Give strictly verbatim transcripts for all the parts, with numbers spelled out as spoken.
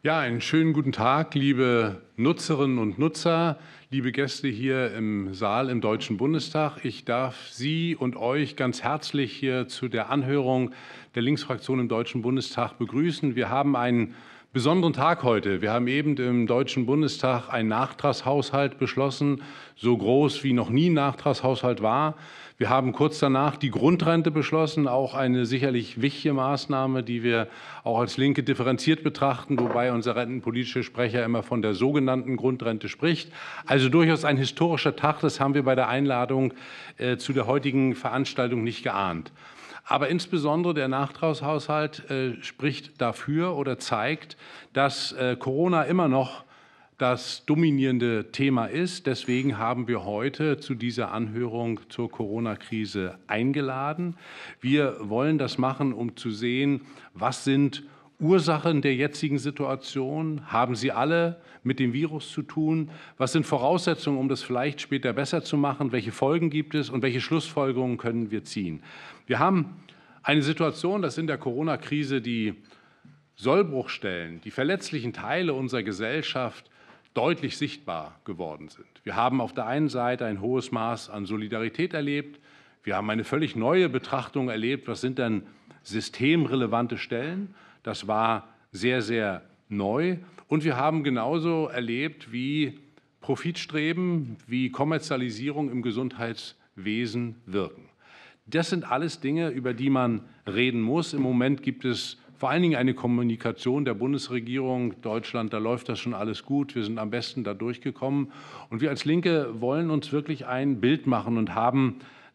Ja, einen schönen guten Tag, liebe Nutzerinnen und Nutzer, liebe Gäste hier im Saal im Deutschen Bundestag. Ich darf Sie und euch ganz herzlich hier zu der Anhörung der Linksfraktion im Deutschen Bundestag begrüßen. Wir haben einen besonderen Tag heute. Wir haben eben im Deutschen Bundestag einen Nachtragshaushalt beschlossen, so groß wie noch nie ein Nachtragshaushalt war. Wir haben kurz danach die Grundrente beschlossen, auch eine sicherlich wichtige Maßnahme, die wir auch als Linke differenziert betrachten, wobei unser rentenpolitische Sprecher immer von der sogenannten Grundrente spricht. Also durchaus ein historischer Tag, das haben wir bei der Einladung äh, zu der heutigen Veranstaltung nicht geahnt. Aber insbesondere der Nachtragshaushalt äh, spricht dafür oder zeigt, dass äh, Corona immer noch das dominierende Thema ist. Deswegen haben wir heute zu dieser Anhörung zur Corona-Krise eingeladen. Wir wollen das machen, um zu sehen, was sind Ursachen der jetzigen Situation? Haben sie alle mit dem Virus zu tun? Was sind Voraussetzungen, um das vielleicht später besser zu machen? Welche Folgen gibt es und welche Schlussfolgerungen können wir ziehen? Wir haben eine Situation, dass in der Corona-Krise die Sollbruchstellen, die verletzlichen Teile unserer Gesellschaft deutlich sichtbar geworden sind. Wir haben auf der einen Seite ein hohes Maß an Solidarität erlebt. Wir haben eine völlig neue Betrachtung erlebt. Was sind denn systemrelevante Stellen? Das war sehr, sehr neu. Und wir haben genauso erlebt, wie Profitstreben, wie Kommerzialisierung im Gesundheitswesen wirken. Das sind alles Dinge, über die man reden muss. Im Moment gibt es vor allen Dingen eine Kommunikation der Bundesregierung. Deutschland, da läuft das schon alles gut. Wir sind am besten da durchgekommen. Und wir als Linke wollen uns wirklich ein Bild machen und haben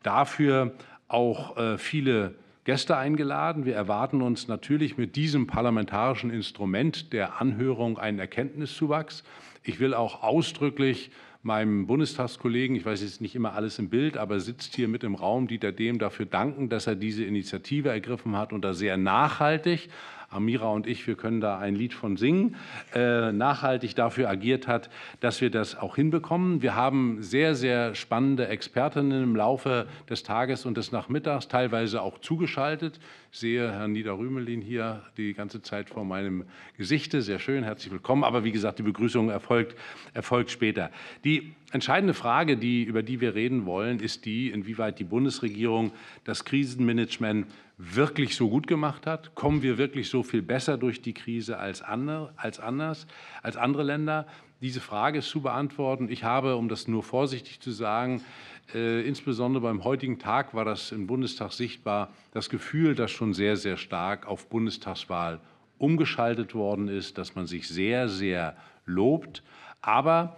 dafür auch äh, viele Gäste eingeladen. Wir erwarten uns natürlich mit diesem parlamentarischen Instrument der Anhörung einen Erkenntniszuwachs. Ich will auch ausdrücklich meinem Bundestagskollegen, ich weiß jetzt nicht immer alles im Bild, aber sitzt hier mit im Raum, Dieter Dehm, dafür danken, dass er diese Initiative ergriffen hat und da sehr nachhaltig, Amira und ich, wir können da ein Lied von singen, äh, nachhaltig dafür agiert hat, dass wir das auch hinbekommen. Wir haben sehr, sehr spannende Expertinnen im Laufe des Tages und des Nachmittags, teilweise auch zugeschaltet. Ich sehe Herrn Nieder-Rümelin hier die ganze Zeit vor meinem Gesichte. Sehr schön, herzlich willkommen. Aber wie gesagt, die Begrüßung erfolgt, erfolgt später. Die entscheidende Frage, die, über die wir reden wollen, ist die, inwieweit die Bundesregierung das Krisenmanagement wirklich so gut gemacht hat. Kommen wir wirklich so viel besser durch die Krise als andere, als anders, als andere Länder? Diese Frage ist zu beantworten. Ich habe, um das nur vorsichtig zu sagen, äh, insbesondere beim heutigen Tag war das im Bundestag sichtbar, das Gefühl, dass schon sehr, sehr stark auf Bundestagswahl umgeschaltet worden ist, dass man sich sehr, sehr lobt. Aber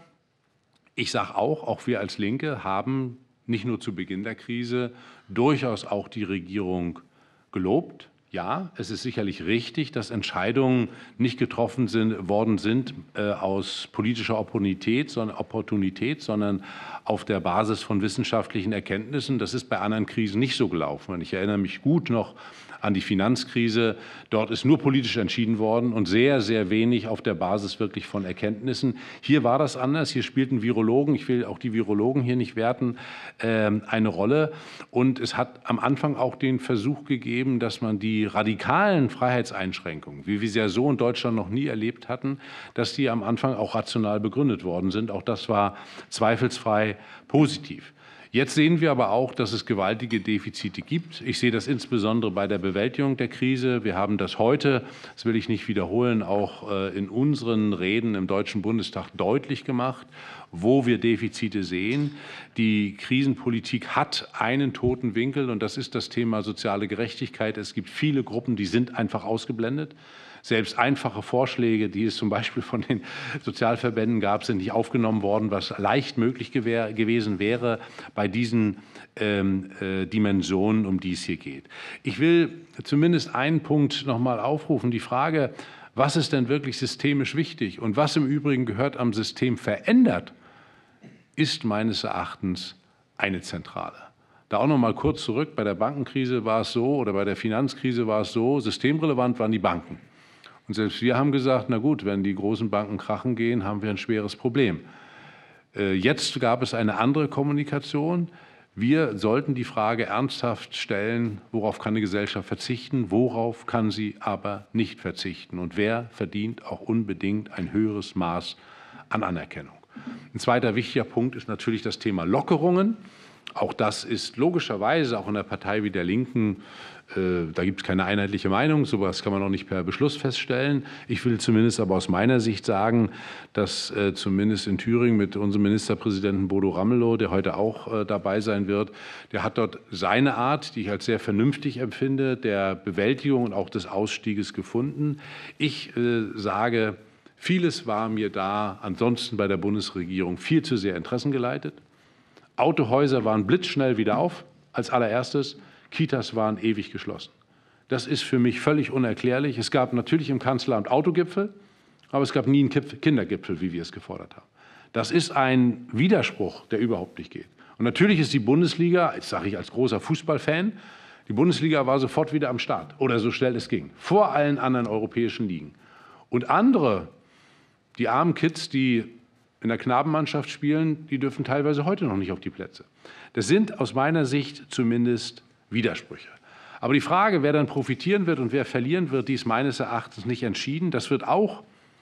ich sage auch, auch wir als Linke haben nicht nur zu Beginn der Krise durchaus auch die Regierung gelobt. Ja, es ist sicherlich richtig, dass Entscheidungen nicht getroffen sind, worden sind äh, aus politischer Opportunität, sondern, Opportunität, sondern auf der Basis von wissenschaftlichen Erkenntnissen. Das ist bei anderen Krisen nicht so gelaufen. Ich erinnere mich gut noch an die Finanzkrise. Dort ist nur politisch entschieden worden und sehr, sehr wenig auf der Basis wirklich von Erkenntnissen. Hier war das anders. Hier spielten Virologen, ich will auch die Virologen hier nicht werten, äh, eine Rolle. Und es hat am Anfang auch den Versuch gegeben, dass man die radikalen Freiheitseinschränkungen, wie wir sie ja so in Deutschland noch nie erlebt hatten, dass die am Anfang auch rational begründet worden sind. Auch das war zweifelsfrei positiv. Jetzt sehen wir aber auch, dass es gewaltige Defizite gibt. Ich sehe das insbesondere bei der Bewältigung der Krise. Wir haben das heute, das will ich nicht wiederholen, auch in unseren Reden im Deutschen Bundestag deutlich gemacht, wo wir Defizite sehen. Die Krisenpolitik hat einen toten Winkel, und das ist das Thema soziale Gerechtigkeit. Es gibt viele Gruppen, die sind einfach ausgeblendet. Selbst einfache Vorschläge, die es zum Beispiel von den Sozialverbänden gab, sind nicht aufgenommen worden, was leicht möglich gewesen wäre bei diesen ähm, äh, Dimensionen, um die es hier geht. Ich will zumindest einen Punkt noch mal aufrufen, die Frage, was ist denn wirklich systemisch wichtig und was im Übrigen gehört am System verändert, ist meines Erachtens eine zentrale. Da auch noch mal kurz zurück, bei der Bankenkrise war es so oder bei der Finanzkrise war es so, systemrelevant waren die Banken. Und selbst wir haben gesagt, na gut, wenn die großen Banken krachen gehen, haben wir ein schweres Problem. Jetzt gab es eine andere Kommunikation. Wir sollten die Frage ernsthaft stellen, worauf kann eine Gesellschaft verzichten, worauf kann sie aber nicht verzichten und wer verdient auch unbedingt ein höheres Maß an Anerkennung. Ein zweiter wichtiger Punkt ist natürlich das Thema Lockerungen. Auch das ist logischerweise auch in der Partei wie der Linken, äh, da gibt es keine einheitliche Meinung, sowas kann man auch nicht per Beschluss feststellen. Ich will zumindest aber aus meiner Sicht sagen, dass äh, zumindest in Thüringen mit unserem Ministerpräsidenten Bodo Ramelow, der heute auch äh, dabei sein wird, der hat dort seine Art, die ich als sehr vernünftig empfinde, der Bewältigung und auch des Ausstieges gefunden. Ich äh, sage, vieles war mir da ansonsten bei der Bundesregierung viel zu sehr interessengeleitet. Autohäuser waren blitzschnell wieder auf, als allererstes. Kitas waren ewig geschlossen. Das ist für mich völlig unerklärlich. Es gab natürlich im Kanzleramt Autogipfel, aber es gab nie einen Kindergipfel, wie wir es gefordert haben. Das ist ein Widerspruch, der überhaupt nicht geht. Und natürlich ist die Bundesliga, das sage ich als großer Fußballfan, die Bundesliga war sofort wieder am Start oder so schnell es ging, vor allen anderen europäischen Ligen. Und andere, die armen Kids, die in der Knabenmannschaft spielen, die dürfen teilweise heute noch nicht auf die Plätze. Das sind aus meiner Sicht zumindest Widersprüche. Aber die Frage, wer dann profitieren wird und wer verlieren wird, die ist meines Erachtens nicht entschieden. Das wird auch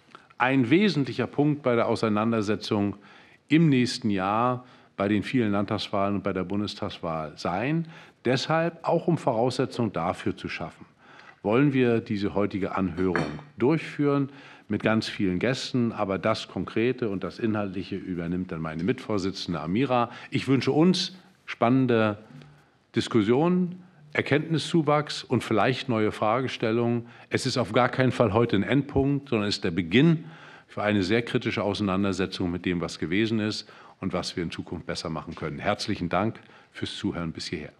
ein wesentlicher Punkt bei der Auseinandersetzung im nächsten Jahr bei den vielen Landtagswahlen und bei der Bundestagswahl sein. Deshalb, auch um Voraussetzungen dafür zu schaffen, wollen wir diese heutige Anhörung durchführen mit ganz vielen Gästen. Aber das Konkrete und das Inhaltliche übernimmt dann meine Mitvorsitzende Amira. Ich wünsche uns spannende Diskussionen, Erkenntniszuwachs und vielleicht neue Fragestellungen. Es ist auf gar keinen Fall heute ein Endpunkt, sondern es ist der Beginn für eine sehr kritische Auseinandersetzung mit dem, was gewesen ist und was wir in Zukunft besser machen können. Herzlichen Dank fürs Zuhören bis hierher.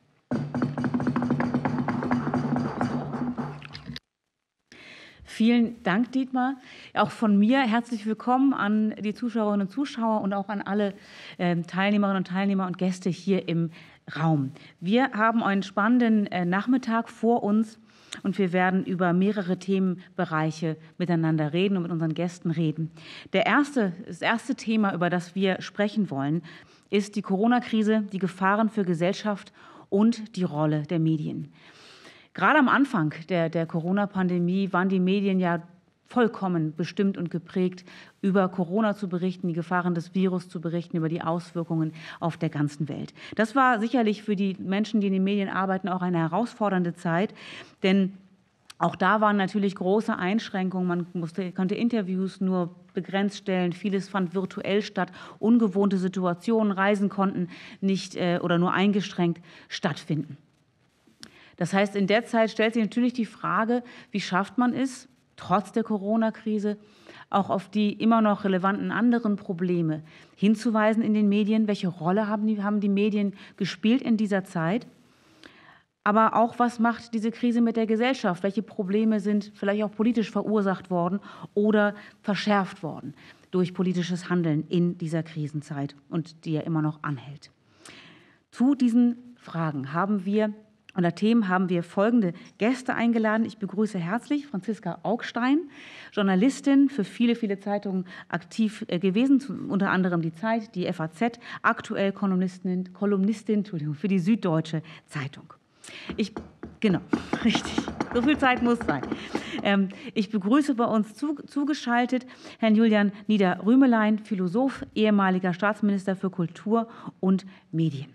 Vielen Dank, Dietmar. Auch von mir herzlich willkommen an die Zuschauerinnen und Zuschauer und auch an alle äh, Teilnehmerinnen und Teilnehmer und Gäste hier im Raum. Wir haben einen spannenden äh, Nachmittag vor uns und wir werden über mehrere Themenbereiche miteinander reden und mit unseren Gästen reden. Der erste, das erste Thema, über das wir sprechen wollen, ist die Corona-Krise, die Gefahren für Gesellschaft und die Rolle der Medien. Gerade am Anfang der, der Corona-Pandemie waren die Medien ja vollkommen bestimmt und geprägt, über Corona zu berichten, die Gefahren des Virus zu berichten, über die Auswirkungen auf der ganzen Welt. Das war sicherlich für die Menschen, die in den Medien arbeiten, auch eine herausfordernde Zeit, denn auch da waren natürlich große Einschränkungen. Man musste, konnte Interviews nur begrenzt stellen. Vieles fand virtuell statt. Ungewohnte Situationen, Reisen konnten nicht äh, oder nur eingeschränkt stattfinden. Das heißt, in der Zeit stellt sich natürlich die Frage, wie schafft man es, trotz der Corona-Krise auch auf die immer noch relevanten anderen Probleme hinzuweisen in den Medien. Welche Rolle haben die, haben die Medien gespielt in dieser Zeit? Aber auch, was macht diese Krise mit der Gesellschaft? Welche Probleme sind vielleicht auch politisch verursacht worden oder verschärft worden durch politisches Handeln in dieser Krisenzeit und die ja immer noch anhält? Zu diesen Fragen haben wir Unter Themen haben wir folgende Gäste eingeladen. Ich begrüße herzlich Franziska Augstein, Journalistin, für viele, viele Zeitungen aktiv gewesen, unter anderem die Zeit, die F A Z, aktuell Kolumnistin, Kolumnistin Entschuldigung, für die Süddeutsche Zeitung. Ich, genau, richtig, so viel Zeit muss sein. Ähm, ich begrüße bei uns zu, zugeschaltet Herrn Julian Nieder-Rümelein, Philosoph, ehemaliger Staatsminister für Kultur und Medien.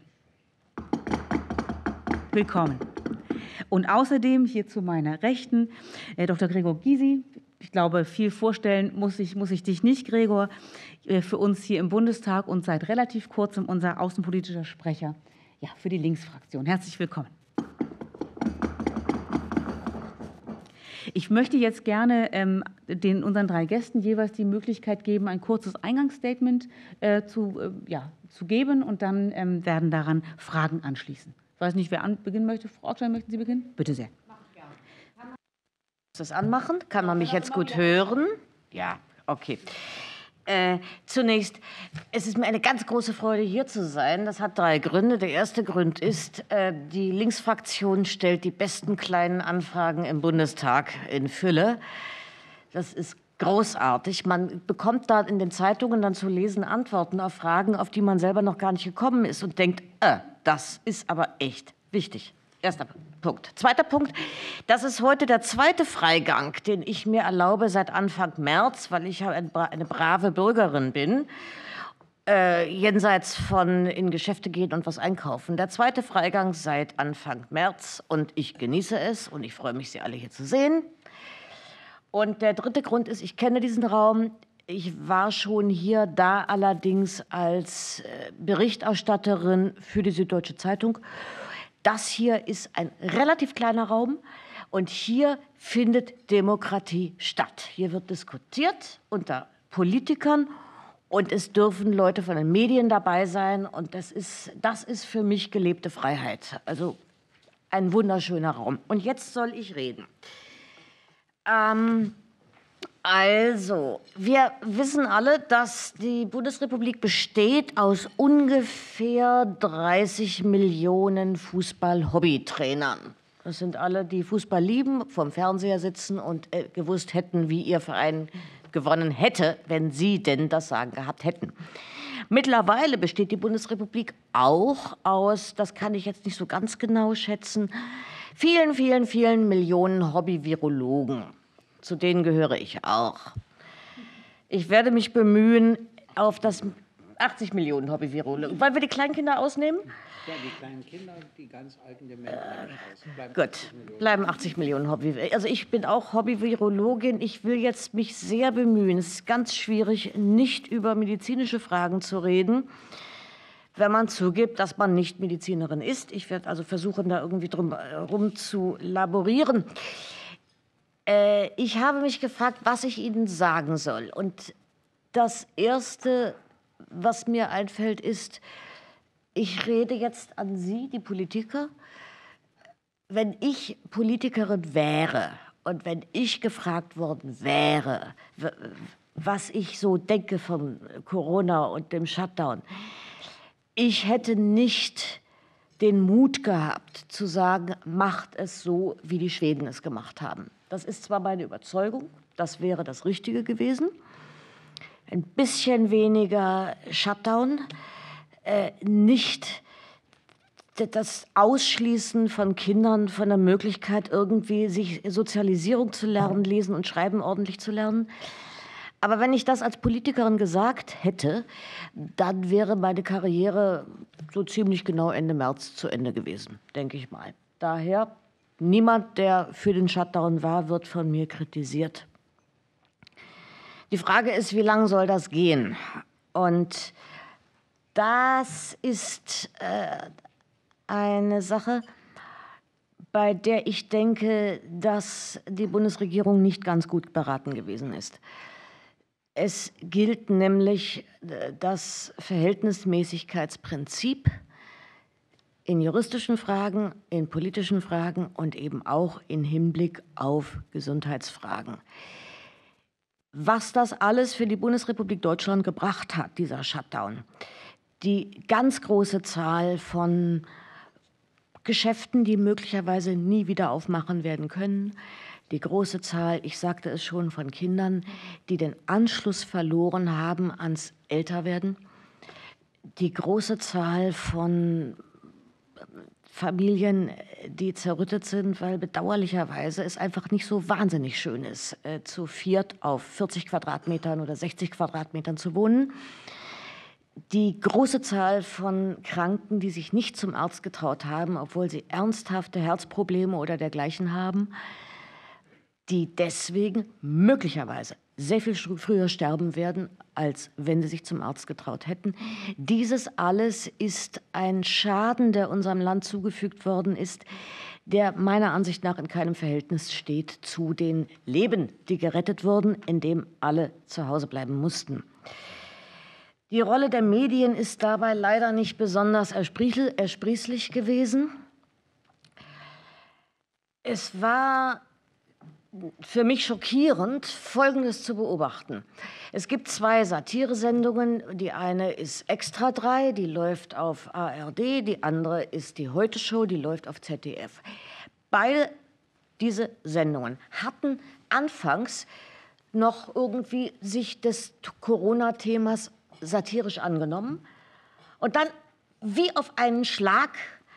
Willkommen. Und außerdem hier zu meiner Rechten äh, Doktor Gregor Gysi. Ich glaube, viel vorstellen muss ich, muss ich dich nicht, Gregor. Äh, für uns hier im Bundestag und seit relativ kurzem unser außenpolitischer Sprecher ja, für die Linksfraktion. Herzlich willkommen. Ich möchte jetzt gerne ähm, den, unseren drei Gästen jeweils die Möglichkeit geben, ein kurzes Eingangsstatement äh, zu, äh, ja, zu geben und dann ähm, werden daran Fragen anschließen. Ich weiß nicht, wer an, beginnen möchte. Frau Augstein, möchten Sie beginnen? Bitte sehr. Mach ich gerne. Kann man das anmachen? Kann man mich jetzt gut hören? Ja, okay. Äh, zunächst, es ist mir eine ganz große Freude, hier zu sein. Das hat drei Gründe. Der erste Grund ist, äh, die Linksfraktion stellt die besten kleinen Anfragen im Bundestag in Fülle. Das ist großartig. Man bekommt da in den Zeitungen dann zu lesen Antworten auf Fragen, auf die man selber noch gar nicht gekommen ist und denkt, äh, das ist aber echt wichtig. Erster Punkt. Zweiter Punkt, das ist heute der zweite Freigang, den ich mir erlaube seit Anfang März, weil ich eine brave Bürgerin bin, äh, jenseits von in Geschäfte gehen und was einkaufen. Der zweite Freigang seit Anfang März und ich genieße es und ich freue mich, Sie alle hier zu sehen. Und der dritte Grund ist, ich kenne diesen Raum. Ich war schon hier, da allerdings als Berichterstatterin für die Süddeutsche Zeitung. Das hier ist ein relativ kleiner Raum und hier findet Demokratie statt. Hier wird diskutiert unter Politikern und es dürfen Leute von den Medien dabei sein. Und das ist, das ist für mich gelebte Freiheit. Also ein wunderschöner Raum. Und jetzt soll ich reden. Ähm, also, wir wissen alle, dass die Bundesrepublik besteht aus ungefähr dreißig Millionen Fußball-Hobbytrainern. Das sind alle, die Fußball lieben, vorm Fernseher sitzen und äh, gewusst hätten, wie ihr Verein gewonnen hätte, wenn sie denn das Sagen gehabt hätten. Mittlerweile besteht die Bundesrepublik auch aus, das kann ich jetzt nicht so ganz genau schätzen, vielen, vielen, vielen Millionen Hobby-Virologen. Zu denen gehöre ich auch. Ich werde mich bemühen, auf das achtzig Millionen Hobby-Virologen. Wollen wir die Kleinkinder ausnehmen? Ja, die kleinen Kinder und die ganz alten Dementen äh, aus. Gut, bleiben achtzig Millionen Hobby. Also ich bin auch Hobby-Virologin. Ich will jetzt mich sehr bemühen. Es ist ganz schwierig, nicht über medizinische Fragen zu reden, wenn man zugibt, dass man nicht Medizinerin ist. Ich werde also versuchen, da irgendwie drum herum zu laborieren. Äh, ich habe mich gefragt, was ich Ihnen sagen soll. Und das Erste, was mir einfällt, ist, ich rede jetzt an Sie, die Politiker. Wenn ich Politikerin wäre und wenn ich gefragt worden wäre, was ich so denke von Corona und dem Shutdown, ich hätte nicht den Mut gehabt zu sagen, macht es so, wie die Schweden es gemacht haben. Das ist zwar meine Überzeugung, das wäre das Richtige gewesen. Ein bisschen weniger Shutdown, äh, nicht das Ausschließen von Kindern von der Möglichkeit, irgendwie sich Sozialisierung zu lernen, lesen und schreiben ordentlich zu lernen. Aber wenn ich das als Politikerin gesagt hätte, dann wäre meine Karriere so ziemlich genau Ende März zu Ende gewesen, denke ich mal. Daher, niemand, der für den Shutdown war, wird von mir kritisiert. Die Frage ist, wie lange soll das gehen? Und das ist äh, eine Sache, bei der ich denke, dass die Bundesregierung nicht ganz gut beraten gewesen ist. Es gilt nämlich das Verhältnismäßigkeitsprinzip in juristischen Fragen, in politischen Fragen und eben auch im Hinblick auf Gesundheitsfragen. Was das alles für die Bundesrepublik Deutschland gebracht hat, dieser Shutdown, die ganz große Zahl von Geschäften, die möglicherweise nie wieder aufmachen werden können, die große Zahl, ich sagte es schon, von Kindern, die den Anschluss verloren haben ans Älterwerden, die große Zahl von Familien, die zerrüttet sind, weil bedauerlicherweise es einfach nicht so wahnsinnig schön ist, äh, zu viert auf vierzig Quadratmetern oder sechzig Quadratmetern zu wohnen. Die große Zahl von Kranken, die sich nicht zum Arzt getraut haben, obwohl sie ernsthafte Herzprobleme oder dergleichen haben, die deswegen möglicherweise sehr viel früher sterben werden, als wenn sie sich zum Arzt getraut hätten. Dieses alles ist ein Schaden, der unserem Land zugefügt worden ist, der meiner Ansicht nach in keinem Verhältnis steht zu den Leben, die gerettet wurden, indem alle zu Hause bleiben mussten. Die Rolle der Medien ist dabei leider nicht besonders ersprießlich gewesen. Es war für mich schockierend, Folgendes zu beobachten. Es gibt zwei Satiresendungen. Die eine ist Extra drei, die läuft auf A R D. Die andere ist die Heute-Show, die läuft auf Z D F. Beide diese Sendungen hatten anfangs noch irgendwie sich des Corona-Themas satirisch angenommen. Und dann, wie auf einen Schlag,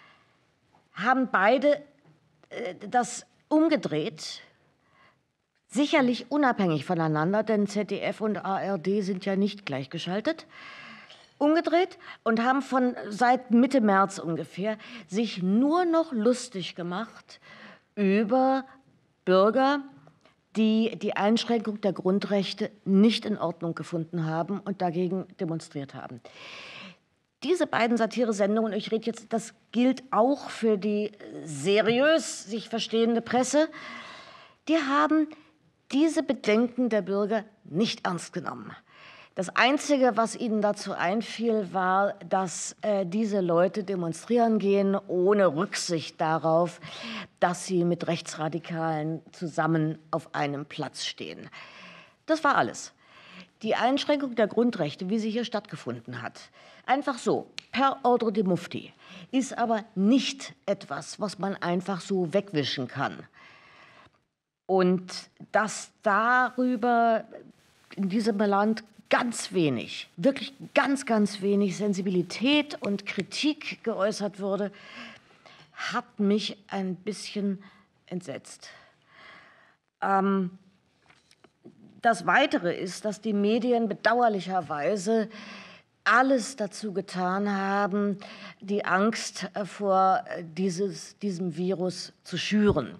haben beide äh, das umgedreht, sicherlich unabhängig voneinander, denn Z D F und A R D sind ja nicht gleichgeschaltet, umgedreht und haben von seit Mitte März ungefähr sich nur noch lustig gemacht über Bürger, die die Einschränkung der Grundrechte nicht in Ordnung gefunden haben und dagegen demonstriert haben. Diese beiden Satiresendungen, ich rede jetzt, das gilt auch für die seriös sich verstehende Presse, die haben diese Bedenken der Bürger nicht ernst genommen. Das Einzige, was ihnen dazu einfiel, war, dass äh, diese Leute demonstrieren gehen, ohne Rücksicht darauf, dass sie mit Rechtsradikalen zusammen auf einem Platz stehen. Das war alles. Die Einschränkung der Grundrechte, wie sie hier stattgefunden hat, einfach so, per Ordre de Mufti, ist aber nicht etwas, was man einfach so wegwischen kann. Und dass darüber in diesem Land ganz wenig, wirklich ganz, ganz wenig Sensibilität und Kritik geäußert wurde, hat mich ein bisschen entsetzt. Ähm, das Weitere ist, dass die Medien bedauerlicherweise alles dazu getan haben, die Angst vor dieses, diesem Virus zu schüren.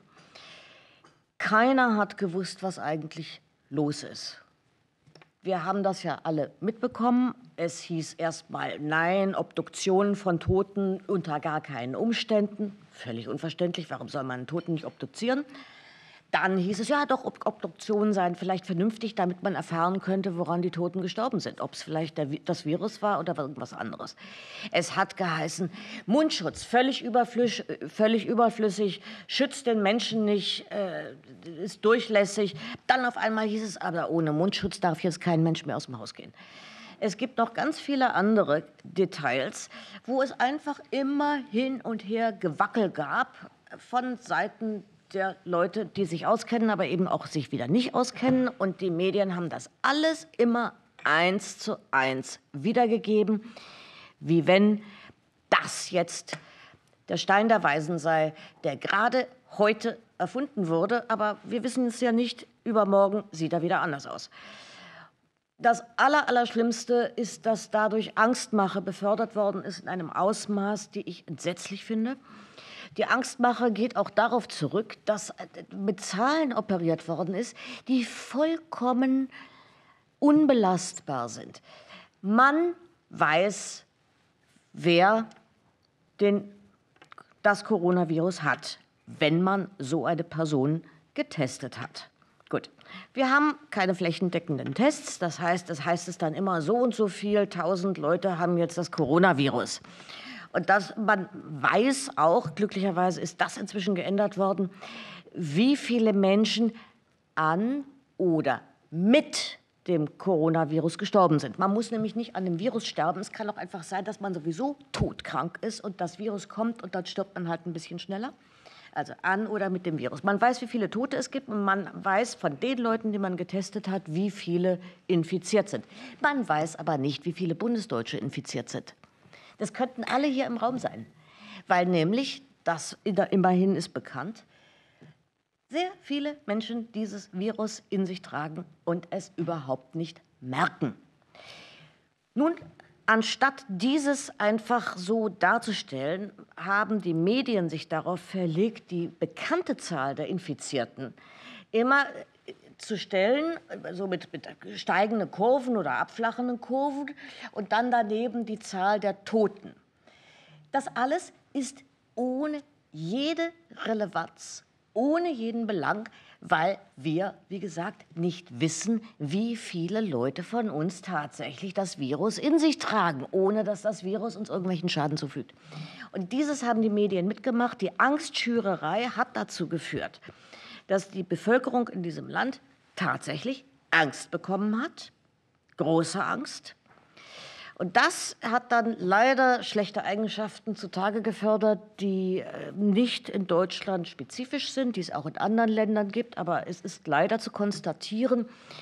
Keiner hat gewusst, was eigentlich los ist. Wir haben das ja alle mitbekommen. Es hieß erst mal, nein, Obduktionen von Toten unter gar keinen Umständen. Völlig unverständlich, warum soll man einen Toten nicht obduzieren? Dann hieß es, ja doch, Obduktionen seien vielleicht vernünftig, damit man erfahren könnte, woran die Toten gestorben sind. Ob es vielleicht der, das Virus war oder irgendwas anderes. Es hat geheißen, Mundschutz, völlig überflüssig, völlig überflüssig, schützt den Menschen nicht, äh, ist durchlässig. Dann auf einmal hieß es, aber ohne Mundschutz darf jetzt kein Mensch mehr aus dem Haus gehen. Es gibt noch ganz viele andere Details, wo es einfach immer hin und her Gewackel gab von Seiten der Leute, die sich auskennen, aber eben auch sich wieder nicht auskennen. Und die Medien haben das alles immer eins zu eins wiedergegeben, wie wenn das jetzt der Stein der Weisen sei, der gerade heute erfunden wurde. Aber wir wissen es ja nicht, übermorgen sieht er wieder anders aus. Das Allerallerschlimmste ist, dass dadurch Angstmache befördert worden ist in einem Ausmaß, die ich entsetzlich finde. Die Angstmache geht auch darauf zurück, dass mit Zahlen operiert worden ist, die vollkommen unbelastbar sind. Man weiß, wer den, das Coronavirus hat, wenn man so eine Person getestet hat. Gut, wir haben keine flächendeckenden Tests, das heißt, das heißt es dann immer, so und so viel, tausend Leute haben jetzt das Coronavirus. Und das, man weiß auch, glücklicherweise ist das inzwischen geändert worden, wie viele Menschen an oder mit dem Coronavirus gestorben sind. Man muss nämlich nicht an dem Virus sterben. Es kann auch einfach sein, dass man sowieso todkrank ist und das Virus kommt und dann stirbt man halt ein bisschen schneller. Also an oder mit dem Virus. Man weiß, wie viele Tote es gibt und man weiß von den Leuten, die man getestet hat, wie viele infiziert sind. Man weiß aber nicht, wie viele Bundesdeutsche infiziert sind. Das könnten alle hier im Raum sein, weil nämlich, das immerhin ist bekannt, sehr viele Menschen dieses Virus in sich tragen und es überhaupt nicht merken. Nun, anstatt dieses einfach so darzustellen, haben die Medien sich darauf verlegt, die bekannte Zahl der Infizierten immer zu stellen, so mit, mit steigenden Kurven oder abflachenden Kurven und dann daneben die Zahl der Toten. Das alles ist ohne jede Relevanz, ohne jeden Belang, weil wir, wie gesagt, nicht wissen, wie viele Leute von uns tatsächlich das Virus in sich tragen, ohne dass das Virus uns irgendwelchen Schaden zufügt. Und dieses haben die Medien mitgemacht. Die Angstschürerei hat dazu geführt, dass die Bevölkerung in diesem Land tatsächlich Angst bekommen hat, große Angst. Und das hat dann leider schlechte Eigenschaften zutage gefördert, die nicht in Deutschland spezifisch sind, die es auch in anderen Ländern gibt. Aber es ist leider zu konstatieren,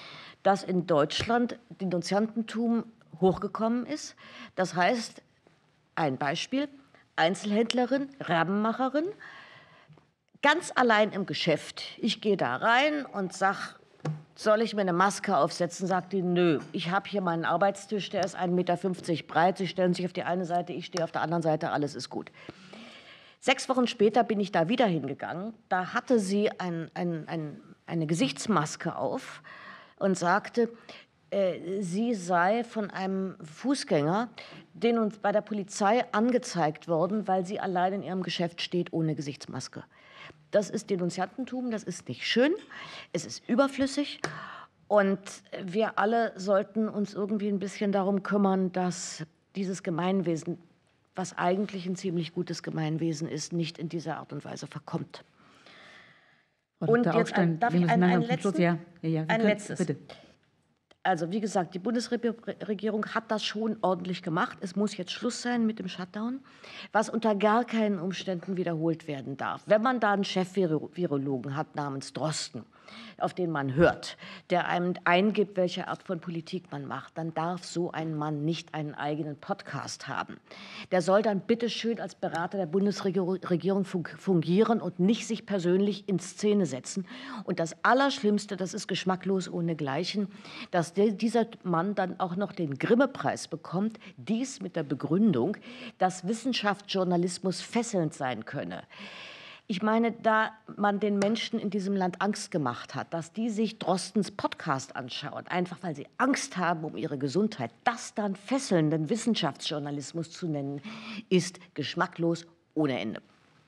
dass in Deutschland Denunziantentum hochgekommen ist. Das heißt, ein Beispiel, Einzelhändlerin, Rabenmacherin, ganz allein im Geschäft. Ich gehe da rein und sage, soll ich mir eine Maske aufsetzen? Sagt die, nö, ich habe hier meinen Arbeitstisch, der ist ein Meter fünfzig breit. Sie stellen sich auf die eine Seite, ich stehe auf der anderen Seite, alles ist gut. Sechs Wochen später bin ich da wieder hingegangen. Da hatte sie ein, ein, ein, eine Gesichtsmaske auf und sagte, äh, sie sei von einem Fußgänger, den uns bei der Polizei angezeigt worden, weil sie allein in ihrem Geschäft steht ohne Gesichtsmaske. Das ist Denunziantentum, das ist nicht schön, es ist überflüssig und wir alle sollten uns irgendwie ein bisschen darum kümmern, dass dieses Gemeinwesen, was eigentlich ein ziemlich gutes Gemeinwesen ist, nicht in dieser Art und Weise verkommt. Und jetzt ein, darf ich ein, ein, letzten, ja. Ja, ja, ein können, letztes. Bitte. Also wie gesagt, die Bundesregierung hat das schon ordentlich gemacht. Es muss jetzt Schluss sein mit dem Shutdown, was unter gar keinen Umständen wiederholt werden darf. Wenn man da einen Chef-Virologen hat namens Drosten, auf den man hört, der einem eingibt, welche Art von Politik man macht, dann darf so ein Mann nicht einen eigenen Podcast haben. Der soll dann bitteschön als Berater der Bundesregierung fungieren und nicht sich persönlich in Szene setzen. Und das Allerschlimmste, das ist geschmacklos ohnegleichen, dass der, dieser Mann dann auch noch den Grimme-Preis bekommt, dies mit der Begründung, dass Wissenschaftsjournalismus fesselnd sein könne. Ich meine, da man den Menschen in diesem Land Angst gemacht hat, dass die sich Drostens Podcast anschauen, einfach weil sie Angst haben um ihre Gesundheit, das dann fesselnden Wissenschaftsjournalismus zu nennen, ist geschmacklos ohne Ende.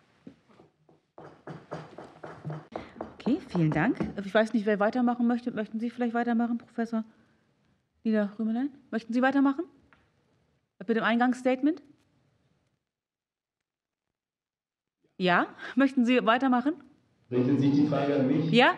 Okay, vielen Dank. Ich weiß nicht, wer weitermachen möchte. Möchten Sie vielleicht weitermachen, Professor Nieder-Rümelin? Möchten Sie weitermachen? Mit dem Eingangsstatement? Ja, möchten Sie weitermachen? Richtet sich die Frage an mich? Ja?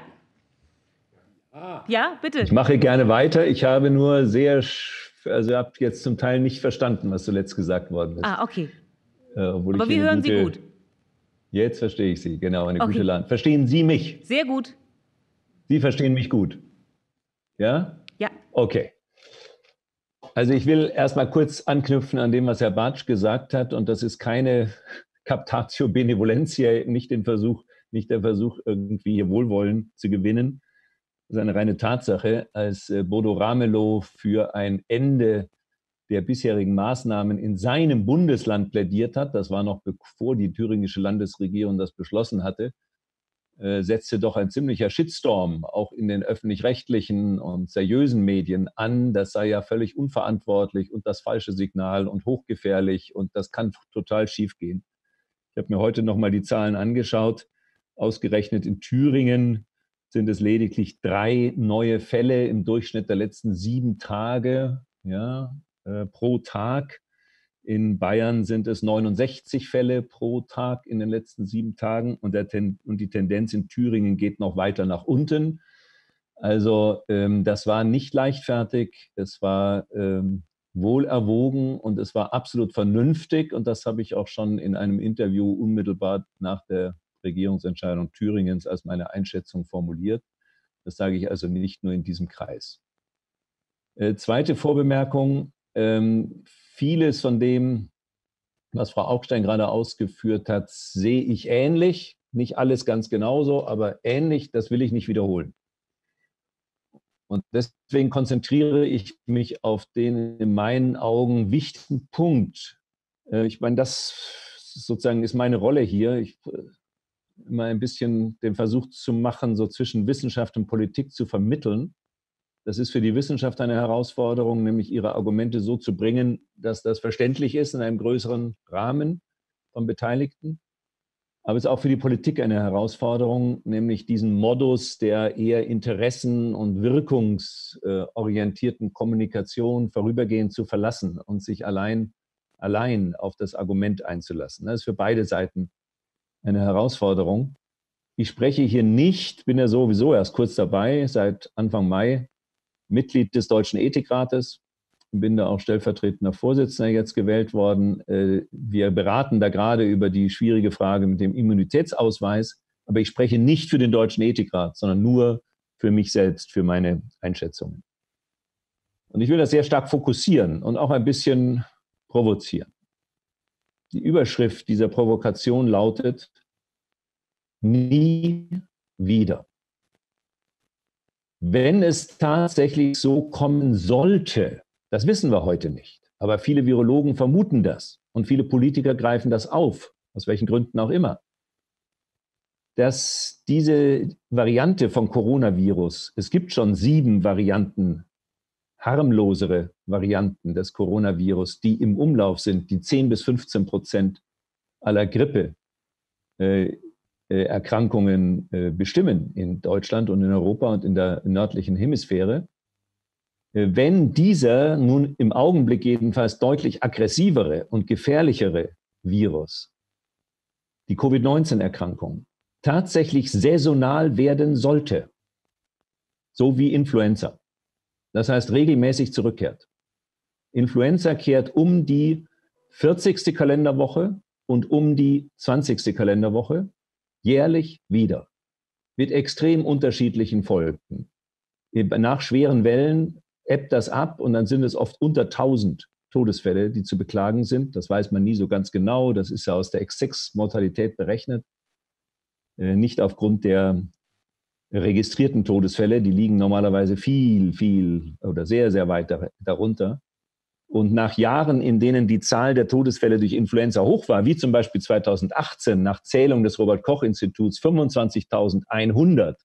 Ja, bitte. Ich mache gerne weiter. Ich habe nur sehr, also habe jetzt zum Teil nicht verstanden, was zuletzt gesagt worden ist. Ah, okay. Äh, obwohl Aber ich wir hören gute, Sie gut. Jetzt verstehe ich Sie, genau, eine okay. gute Land. Verstehen Sie mich? Sehr gut. Sie verstehen mich gut? Ja? Ja. Okay. Also ich will erst mal kurz anknüpfen an dem, was Herr Bartsch gesagt hat. Und das ist keine Captatio Benevolentia, nicht, den Versuch, nicht der Versuch, irgendwie hier Wohlwollen zu gewinnen. Das ist eine reine Tatsache. Als Bodo Ramelow für ein Ende der bisherigen Maßnahmen in seinem Bundesland plädiert hat, das war noch bevor die thüringische Landesregierung das beschlossen hatte, äh, setzte doch ein ziemlicher Shitstorm auch in den öffentlich-rechtlichen und seriösen Medien an. Das sei ja völlig unverantwortlich und das falsche Signal und hochgefährlich und das kann total schiefgehen. Ich habe mir heute noch mal die Zahlen angeschaut. Ausgerechnet in Thüringen sind es lediglich drei neue Fälle im Durchschnitt der letzten sieben Tage, ja, äh, pro Tag. In Bayern sind es neunundsechzig Fälle pro Tag in den letzten sieben Tagen und, der Ten- und die Tendenz in Thüringen geht noch weiter nach unten. Also ähm, das war nicht leichtfertig, es war ähm, wohl erwogen und es war absolut vernünftig und das habe ich auch schon in einem Interview unmittelbar nach der Regierungsentscheidung Thüringens als meine Einschätzung formuliert. Das sage ich also nicht nur in diesem Kreis. Äh, zweite Vorbemerkung, ähm, vieles von dem, was Frau Augstein gerade ausgeführt hat, sehe ich ähnlich, nicht alles ganz genauso, aber ähnlich, das will ich nicht wiederholen. Und deswegen konzentriere ich mich auf den in meinen Augen wichtigen Punkt. Ich meine, das sozusagen ist meine Rolle hier. Ich immer ein bisschen den Versuch zu machen, so zwischen Wissenschaft und Politik zu vermitteln. Das ist für die Wissenschaft eine Herausforderung, nämlich ihre Argumente so zu bringen, dass das verständlich ist in einem größeren Rahmen von Beteiligten. Aber es ist auch für die Politik eine Herausforderung, nämlich diesen Modus der eher interessen- und wirkungsorientierten Kommunikation vorübergehend zu verlassen und sich allein, allein auf das Argument einzulassen. Das ist für beide Seiten eine Herausforderung. Ich spreche hier nicht, bin ja sowieso erst kurz dabei, seit Anfang Mai, Mitglied des Deutschen Ethikrates. Bin da auch stellvertretender Vorsitzender jetzt gewählt worden. Wir beraten da gerade über die schwierige Frage mit dem Immunitätsausweis. Aber ich spreche nicht für den Deutschen Ethikrat, sondern nur für mich selbst, für meine Einschätzungen. Und ich will das sehr stark fokussieren und auch ein bisschen provozieren. Die Überschrift dieser Provokation lautet: Nie wieder. Wenn es tatsächlich so kommen sollte, das wissen wir heute nicht, aber viele Virologen vermuten das und viele Politiker greifen das auf, aus welchen Gründen auch immer, dass diese Variante von Coronavirus, es gibt schon sieben Varianten, harmlosere Varianten des Coronavirus, die im Umlauf sind, die zehn bis fünfzehn Prozent aller Grippeerkrankungen äh, äh, bestimmen in Deutschland und in Europa und in der nördlichen Hemisphäre. Äh, wenn dieser nun im Augenblick jedenfalls deutlich aggressivere und gefährlichere Virus, die Covid neunzehn Erkrankung, tatsächlich saisonal werden sollte, so wie Influenza, das heißt regelmäßig zurückkehrt. Influenza kehrt um die vierzigste Kalenderwoche und um die zwanzigste Kalenderwoche jährlich wieder, mit extrem unterschiedlichen Folgen. Nach schweren Wellen ebbt das ab und dann sind es oft unter tausend Todesfälle, die zu beklagen sind. Das weiß man nie so ganz genau, das ist ja aus der X sechs Mortalität berechnet, nicht aufgrund der registrierten Todesfälle, die liegen normalerweise viel, viel oder sehr, sehr weit darunter. Und nach Jahren, in denen die Zahl der Todesfälle durch Influenza hoch war, wie zum Beispiel zweitausendachtzehn nach Zählung des Robert-Koch-Instituts fünfundzwanzigtausendeinhundert,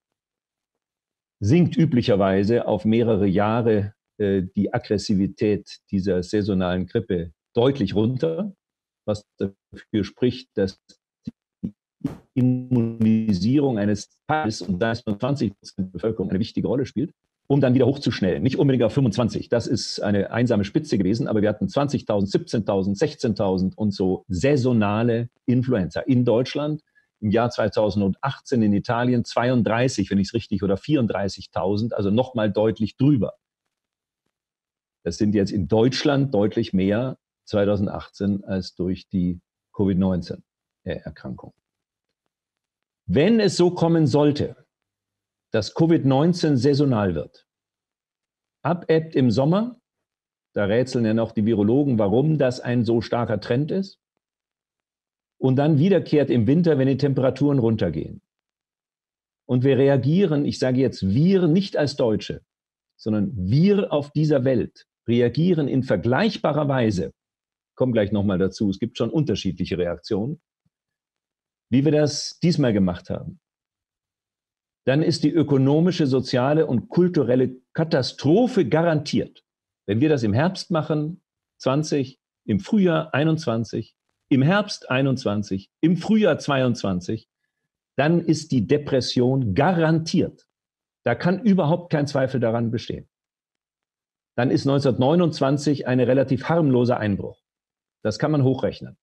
sinkt üblicherweise auf mehrere Jahre äh, die Aggressivität dieser saisonalen Grippe deutlich runter, was dafür spricht, dass die Immunisierung eines Teils und da ist nur zwanzig Prozent der Bevölkerung eine wichtige Rolle spielt, um dann wieder hochzuschnellen. Nicht unbedingt auf fünfundzwanzig, das ist eine einsame Spitze gewesen, aber wir hatten zwanzigtausend, siebzehntausend, sechzehntausend und so saisonale Influenza in Deutschland. Im Jahr zweitausendachtzehn in Italien zweiunddreißig, wenn ich es richtig, oder vierunddreißigtausend, also nochmal deutlich drüber. Das sind jetzt in Deutschland deutlich mehr zweitausendachtzehn als durch die Covid neunzehn Erkrankung. Wenn es so kommen sollte, dass Covid neunzehn saisonal wird, abebbt im Sommer, da rätseln ja noch die Virologen, warum das ein so starker Trend ist, und dann wiederkehrt im Winter, wenn die Temperaturen runtergehen. Und wir reagieren, ich sage jetzt wir nicht als Deutsche, sondern wir auf dieser Welt reagieren in vergleichbarer Weise, ich komme gleich nochmal dazu, es gibt schon unterschiedliche Reaktionen, wie wir das diesmal gemacht haben. Dann ist die ökonomische, soziale und kulturelle Katastrophe garantiert. Wenn wir das im Herbst machen, zwanzig, im Frühjahr einundzwanzig, im Herbst einundzwanzig, im Frühjahr zweiundzwanzig, dann ist die Depression garantiert. Da kann überhaupt kein Zweifel daran bestehen. Dann ist neunzehnhundertneunundzwanzig ein relativ harmloser Einbruch. Das kann man hochrechnen.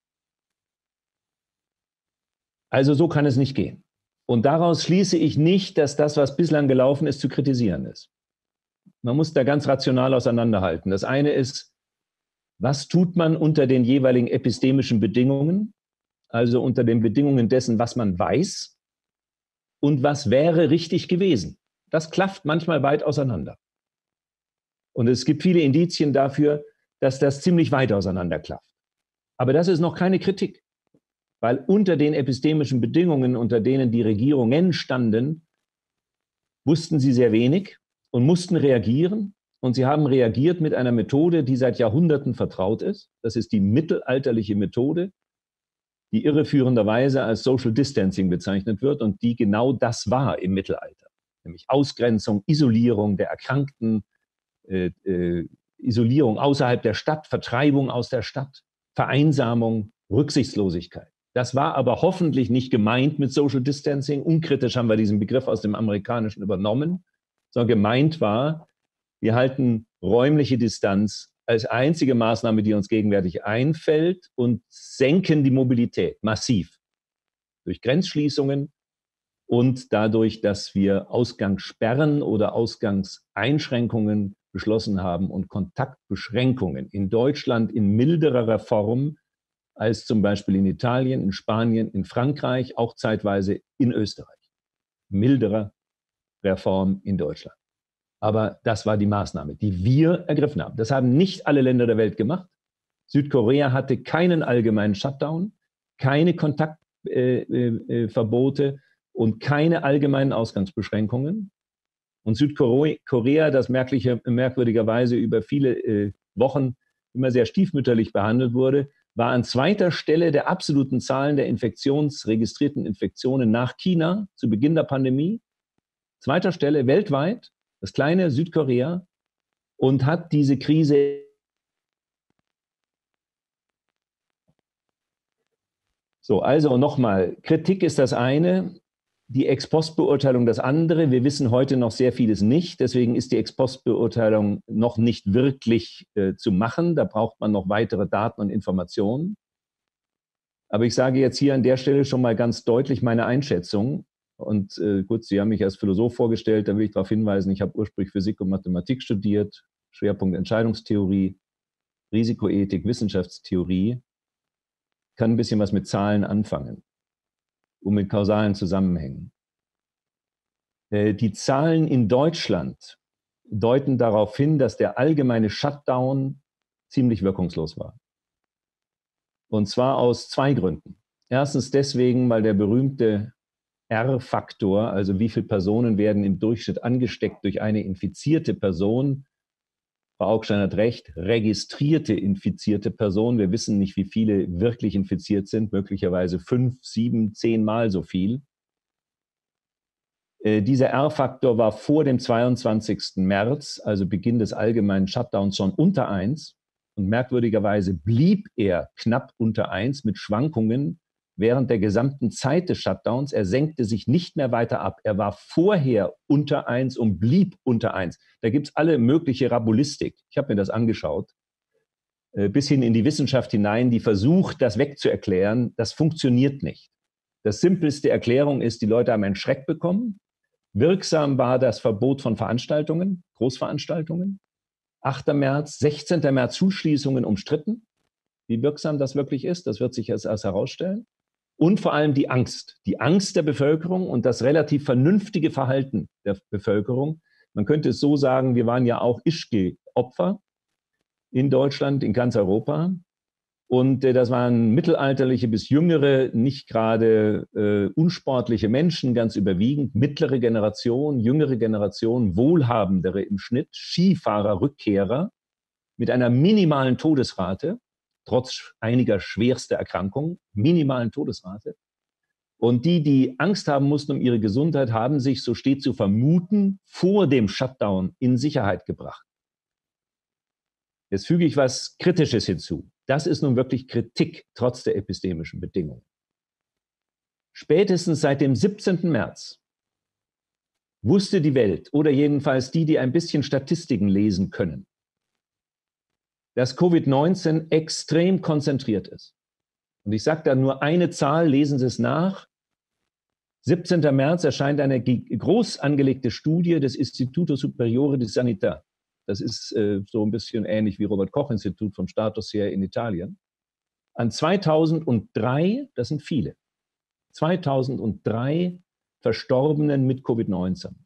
Also so kann es nicht gehen. Und daraus schließe ich nicht, dass das, was bislang gelaufen ist, zu kritisieren ist. Man muss da ganz rational auseinanderhalten. Das eine ist, was tut man unter den jeweiligen epistemischen Bedingungen, also unter den Bedingungen dessen, was man weiß und was wäre richtig gewesen. Das klafft manchmal weit auseinander. Und es gibt viele Indizien dafür, dass das ziemlich weit auseinander klafft. Aber das ist noch keine Kritik. Weil unter den epistemischen Bedingungen, unter denen die Regierungen standen, wussten sie sehr wenig und mussten reagieren. Und sie haben reagiert mit einer Methode, die seit Jahrhunderten vertraut ist. Das ist die mittelalterliche Methode, die irreführenderweise als Social Distancing bezeichnet wird und die genau das war im Mittelalter. Nämlich Ausgrenzung, Isolierung der Erkrankten, äh, äh, Isolierung außerhalb der Stadt, Vertreibung aus der Stadt, Vereinsamung, Rücksichtslosigkeit. Das war aber hoffentlich nicht gemeint mit Social Distancing. Unkritisch haben wir diesen Begriff aus dem Amerikanischen übernommen, sondern gemeint war, wir halten räumliche Distanz als einzige Maßnahme, die uns gegenwärtig einfällt und senken die Mobilität massiv durch Grenzschließungen und dadurch, dass wir Ausgangssperren oder Ausgangseinschränkungen beschlossen haben und Kontaktbeschränkungen in Deutschland in milderer Form als zum Beispiel in Italien, in Spanien, in Frankreich, auch zeitweise in Österreich. Milderer Reform in Deutschland. Aber das war die Maßnahme, die wir ergriffen haben. Das haben nicht alle Länder der Welt gemacht. Südkorea hatte keinen allgemeinen Shutdown, keine Kontaktverbote äh, äh, und keine allgemeinen Ausgangsbeschränkungen. Und Südkorea, das merkliche, merkwürdigerweise über viele äh, Wochen immer sehr stiefmütterlich behandelt wurde, war an zweiter Stelle der absoluten Zahlen der Infektions, registrierten Infektionen nach China zu Beginn der Pandemie. Zweiter Stelle weltweit, das kleine Südkorea, und hat diese Krise so, also nochmal, Kritik ist das eine, die Ex-Post-Beurteilung das andere. Wir wissen heute noch sehr vieles nicht, deswegen ist die Ex-Post-Beurteilung noch nicht wirklich äh, zu machen. Da braucht man noch weitere Daten und Informationen. Aber ich sage jetzt hier an der Stelle schon mal ganz deutlich meine Einschätzung. Und äh, gut, Sie haben mich als Philosoph vorgestellt, da will ich darauf hinweisen, ich habe ursprünglich Physik und Mathematik studiert, Schwerpunkt Entscheidungstheorie, Risikoethik, Wissenschaftstheorie, kann ein bisschen was mit Zahlen anfangen und mit kausalen Zusammenhängen. Äh, die Zahlen in Deutschland deuten darauf hin, dass der allgemeine Shutdown ziemlich wirkungslos war. Und zwar aus zwei Gründen. Erstens deswegen, weil der berühmte R-Faktor, also wie viele Personen werden im Durchschnitt angesteckt durch eine infizierte Person. Frau Augstein hat recht, registrierte infizierte Personen. Wir wissen nicht, wie viele wirklich infiziert sind, möglicherweise fünf, sieben, zehn Mal so viel. Äh, dieser R-Faktor war vor dem zweiundzwanzigsten März, also Beginn des allgemeinen Shutdowns, schon unter eins. Und merkwürdigerweise blieb er knapp unter eins mit Schwankungen während der gesamten Zeit des Shutdowns. Er senkte sich nicht mehr weiter ab. Er war vorher unter eins und blieb unter eins. Da gibt es alle mögliche Rabulistik. Ich habe mir das angeschaut. Äh, bis hin in die Wissenschaft hinein, die versucht, das wegzuerklären. Das funktioniert nicht. Das simpelste Erklärung ist, die Leute haben einen Schreck bekommen. Wirksam war das Verbot von Veranstaltungen, Großveranstaltungen. achter März, sechzehnter März Schulschließungen umstritten. Wie wirksam das wirklich ist, das wird sich erst, erst herausstellen. Und vor allem die Angst. Die Angst der Bevölkerung und das relativ vernünftige Verhalten der Bevölkerung. Man könnte es so sagen, wir waren ja auch Ischgl-Opfer in Deutschland, in ganz Europa. Und äh, das waren mittelalterliche bis jüngere, nicht gerade äh, unsportliche Menschen, ganz überwiegend, mittlere Generation, jüngere Generation, wohlhabendere im Schnitt, Skifahrer, Rückkehrer mit einer minimalen Todesrate, trotz einiger schwerster Erkrankungen, minimalen Todesrate. Und die, die Angst haben mussten um ihre Gesundheit, haben sich, so steht zu vermuten, vor dem Shutdown in Sicherheit gebracht. Jetzt füge ich was Kritisches hinzu. Das ist nun wirklich Kritik, trotz der epistemischen Bedingungen. Spätestens seit dem siebzehnten März wusste die Welt, oder jedenfalls die, die ein bisschen Statistiken lesen können, dass Covid neunzehn extrem konzentriert ist. Und ich sage da nur eine Zahl, lesen Sie es nach. siebzehnten März erscheint eine groß angelegte Studie des Istituto Superiore di Sanità. Das ist äh, so ein bisschen ähnlich wie Robert-Koch-Institut vom Status her in Italien. An zweitausenddrei, das sind viele, zweitausenddrei Verstorbenen mit Covid neunzehn.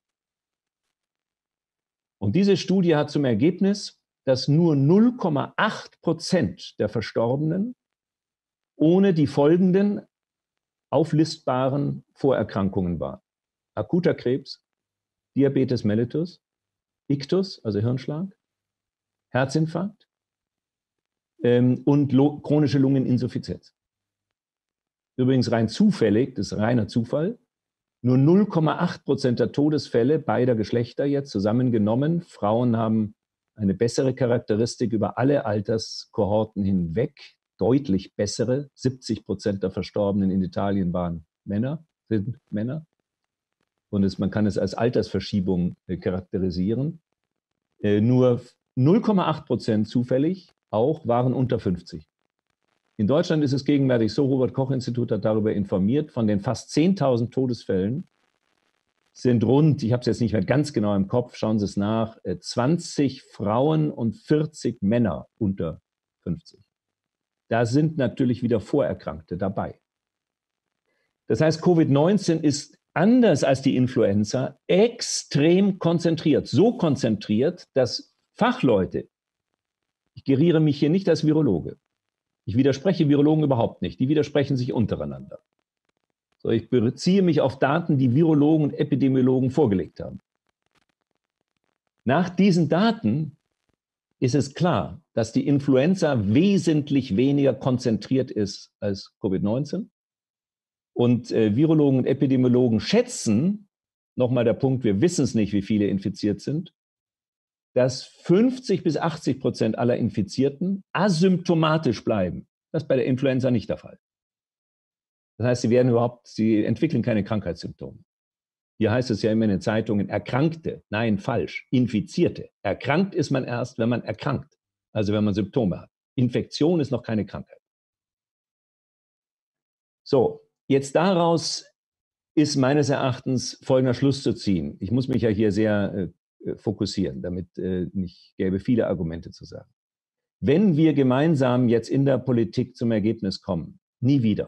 Und diese Studie hat zum Ergebnis, dass nur null Komma acht Prozent der Verstorbenen ohne die folgenden auflistbaren Vorerkrankungen waren. Akuter Krebs, Diabetes mellitus, Iktus, also Hirnschlag, Herzinfarkt ähm, und lo- chronische Lungeninsuffizienz. Übrigens rein zufällig, das ist reiner Zufall, nur null Komma acht Prozent der Todesfälle beider Geschlechter jetzt zusammengenommen. Frauen haben eine bessere Charakteristik über alle Alterskohorten hinweg, deutlich bessere. siebzig Prozent der Verstorbenen in Italien waren Männer, sind Männer. Und es, man kann es als Altersverschiebung äh, charakterisieren. Äh, nur null Komma acht Prozent zufällig auch waren unter fünfzig. In Deutschland ist es gegenwärtig so, Robert-Koch-Institut hat darüber informiert, von den fast zehntausend Todesfällen sind rund, ich habe es jetzt nicht mehr ganz genau im Kopf, schauen Sie es nach, äh, zwanzig Frauen und vierzig Männer unter fünfzig. Da sind natürlich wieder Vorerkrankte dabei. Das heißt, Covid neunzehn ist anders als die Influenza extrem konzentriert. So konzentriert, dass Fachleute, ich geriere mich hier nicht als Virologe, ich widerspreche Virologen überhaupt nicht, die widersprechen sich untereinander. So, ich beziehe mich auf Daten, die Virologen und Epidemiologen vorgelegt haben. Nach diesen Daten ist es klar, dass die Influenza wesentlich weniger konzentriert ist als Covid neunzehn. Und äh, Virologen und Epidemiologen schätzen, nochmal der Punkt, wir wissen es nicht, wie viele infiziert sind, dass fünfzig bis achtzig Prozent aller Infizierten asymptomatisch bleiben. Das ist bei der Influenza nicht der Fall. Das heißt, sie werden überhaupt, sie entwickeln keine Krankheitssymptome. Hier heißt es ja immer in den Zeitungen, Erkrankte. Nein, falsch. Infizierte. Erkrankt ist man erst, wenn man erkrankt. Also wenn man Symptome hat. Infektion ist noch keine Krankheit. So, jetzt daraus ist meines Erachtens folgender Schluss zu ziehen. Ich muss mich ja hier sehr äh, fokussieren, damit äh, nicht gäbe viele Argumente zu sagen. Wenn wir gemeinsam jetzt in der Politik zum Ergebnis kommen, nie wieder,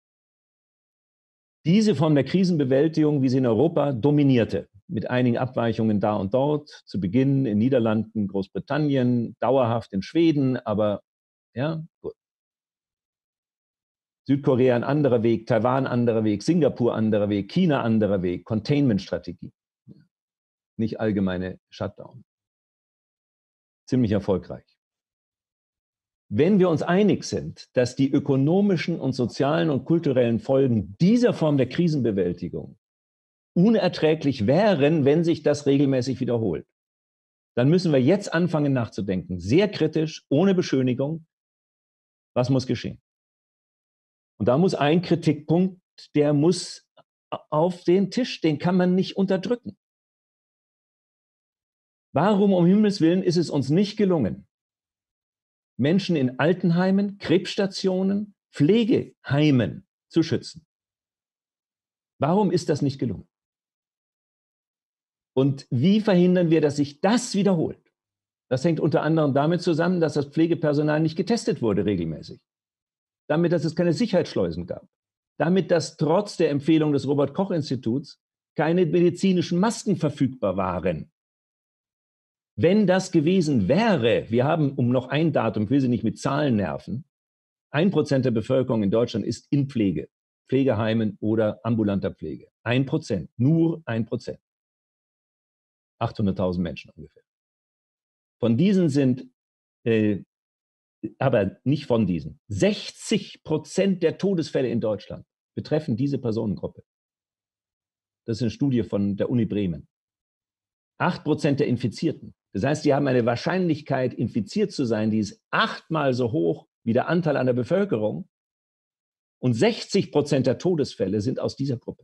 diese Form der Krisenbewältigung, wie sie in Europa dominierte, mit einigen Abweichungen da und dort, zu Beginn in Niederlanden, Großbritannien, dauerhaft in Schweden, aber ja, gut. Südkorea ein anderer Weg, Taiwan anderer Weg, Singapur anderer Weg, China anderer Weg, Containment-Strategie, nicht allgemeine Shutdown. Ziemlich erfolgreich. Wenn wir uns einig sind, dass die ökonomischen und sozialen und kulturellen Folgen dieser Form der Krisenbewältigung unerträglich wären, wenn sich das regelmäßig wiederholt, dann müssen wir jetzt anfangen nachzudenken, sehr kritisch, ohne Beschönigung, was muss geschehen. Und da muss ein Kritikpunkt, der muss auf den Tisch, den kann man nicht unterdrücken. Warum um Himmels Willen ist es uns nicht gelungen, Menschen in Altenheimen, Krebsstationen, Pflegeheimen zu schützen? Warum ist das nicht gelungen? Und wie verhindern wir, dass sich das wiederholt? Das hängt unter anderem damit zusammen, dass das Pflegepersonal nicht getestet wurde regelmäßig. Damit, dass es keine Sicherheitsschleusen gab. Damit, dass trotz der Empfehlung des Robert-Koch-Instituts keine medizinischen Masken verfügbar waren. Wenn das gewesen wäre, wir haben, um noch ein Datum, ich will Sie nicht mit Zahlen nerven, ein Prozent der Bevölkerung in Deutschland ist in Pflege, Pflegeheimen oder ambulanter Pflege. Ein Prozent, nur ein Prozent. achthunderttausend Menschen ungefähr. Von diesen sind, äh, aber nicht von diesen, sechzig Prozent der Todesfälle in Deutschland betreffen diese Personengruppe. Das ist eine Studie von der Uni Bremen. acht Prozent der Infizierten. Das heißt, die haben eine Wahrscheinlichkeit, infiziert zu sein, die ist achtmal so hoch wie der Anteil an der Bevölkerung. Und sechzig Prozent der Todesfälle sind aus dieser Gruppe.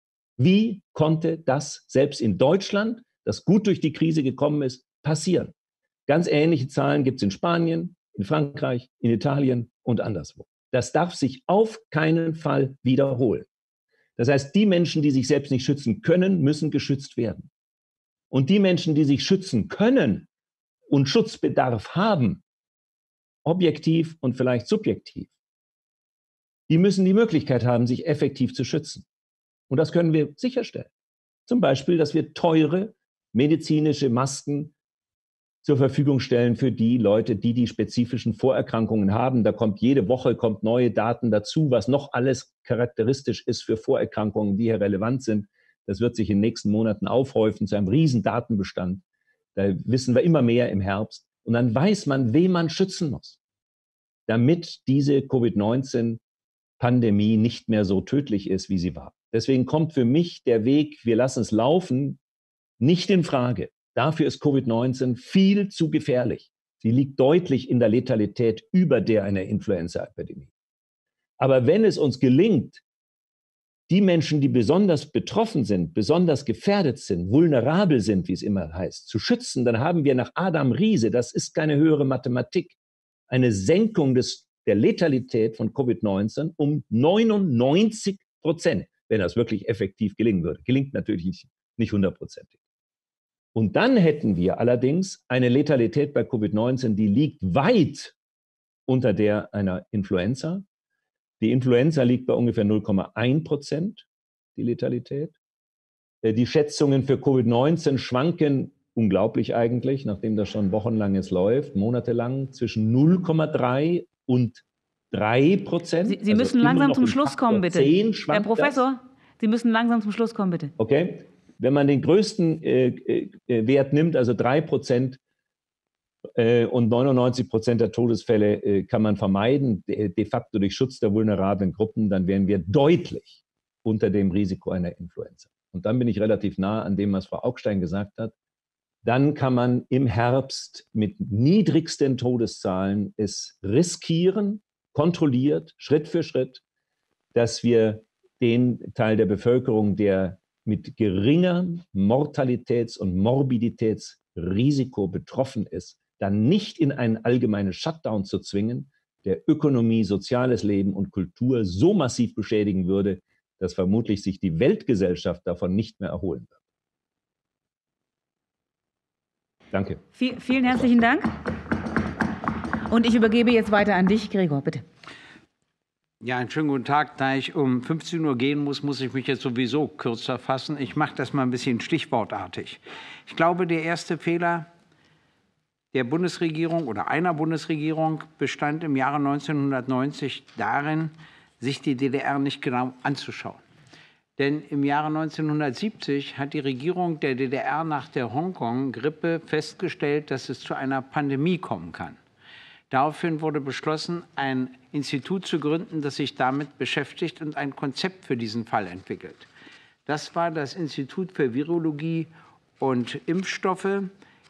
Wie konnte das selbst in Deutschland, das gut durch die Krise gekommen ist, passieren? Ganz ähnliche Zahlen gibt es in Spanien, in Frankreich, in Italien und anderswo. Das darf sich auf keinen Fall wiederholen. Das heißt, die Menschen, die sich selbst nicht schützen können, müssen geschützt werden. Und die Menschen, die sich schützen können und Schutzbedarf haben, objektiv und vielleicht subjektiv, die müssen die Möglichkeit haben, sich effektiv zu schützen. Und das können wir sicherstellen. Zum Beispiel, dass wir teure medizinische Masken zur Verfügung stellen für die Leute, die die spezifischen Vorerkrankungen haben. Da kommt jede Woche kommt neue Daten dazu, was noch alles charakteristisch ist für Vorerkrankungen, die hier relevant sind. Das wird sich in den nächsten Monaten aufhäufen zu einem riesen Datenbestand. Da wissen wir immer mehr im Herbst. Und dann weiß man, wen man schützen muss, damit diese Covid neunzehn Pandemie nicht mehr so tödlich ist, wie sie war. Deswegen kommt für mich der Weg, wir lassen es laufen, nicht in Frage. Dafür ist Covid neunzehn viel zu gefährlich. Sie liegt deutlich in der Letalität über der einer Influenza-Epidemie. Aber wenn es uns gelingt, die Menschen, die besonders betroffen sind, besonders gefährdet sind, vulnerabel sind, wie es immer heißt, zu schützen, dann haben wir nach Adam Riese, das ist keine höhere Mathematik, eine Senkung des, der Letalität von Covid neunzehn um neunundneunzig Prozent, wenn das wirklich effektiv gelingen würde. Gelingt natürlich nicht, nicht hundertprozentig. Und dann hätten wir allerdings eine Letalität bei Covid neunzehn, die liegt weit unter der einer Influenza. Die Influenza liegt bei ungefähr null Komma eins Prozent, die Letalität. Die Schätzungen für Covid neunzehn schwanken unglaublich eigentlich, nachdem das schon wochenlang jetzt läuft, monatelang, zwischen null Komma drei und drei Prozent. Sie, Sie müssen also langsam zum Schluss kommen, bitte. Herr Professor, das. Sie müssen langsam zum Schluss kommen, bitte. Okay. Wenn man den größten äh, äh, Wert nimmt, also drei Prozent äh, und neunundneunzig Prozent der Todesfälle äh, kann man vermeiden, de, de facto durch Schutz der vulnerablen Gruppen, dann wären wir deutlich unter dem Risiko einer Influenza. Und dann bin ich relativ nah an dem, was Frau Augstein gesagt hat. Dann kann man im Herbst mit niedrigsten Todeszahlen es riskieren, kontrolliert, Schritt für Schritt, dass wir den Teil der Bevölkerung, der mit geringem Mortalitäts- und Morbiditätsrisiko betroffen ist, dann nicht in einen allgemeinen Shutdown zu zwingen, der Ökonomie, soziales Leben und Kultur so massiv beschädigen würde, dass vermutlich sich die Weltgesellschaft davon nicht mehr erholen wird. Danke. V- vielen herzlichen Dank. Und ich übergebe jetzt weiter an dich, Gregor, bitte. Ja, einen schönen guten Tag. Da ich um fünfzehn Uhr gehen muss, muss ich mich jetzt sowieso kürzer fassen. Ich mache das mal ein bisschen stichwortartig. Ich glaube, der erste Fehler der Bundesregierung oder einer Bundesregierung bestand im Jahre neunzehnhundertneunzig darin, sich die D D R nicht genau anzuschauen. Denn im Jahre neunzehnhundertsiebzig hat die Regierung der D D R nach der Hongkong-Grippe festgestellt, dass es zu einer Pandemie kommen kann. Daraufhin wurde beschlossen, ein Institut zu gründen, das sich damit beschäftigt und ein Konzept für diesen Fall entwickelt. Das war das Institut für Virologie und Impfstoffe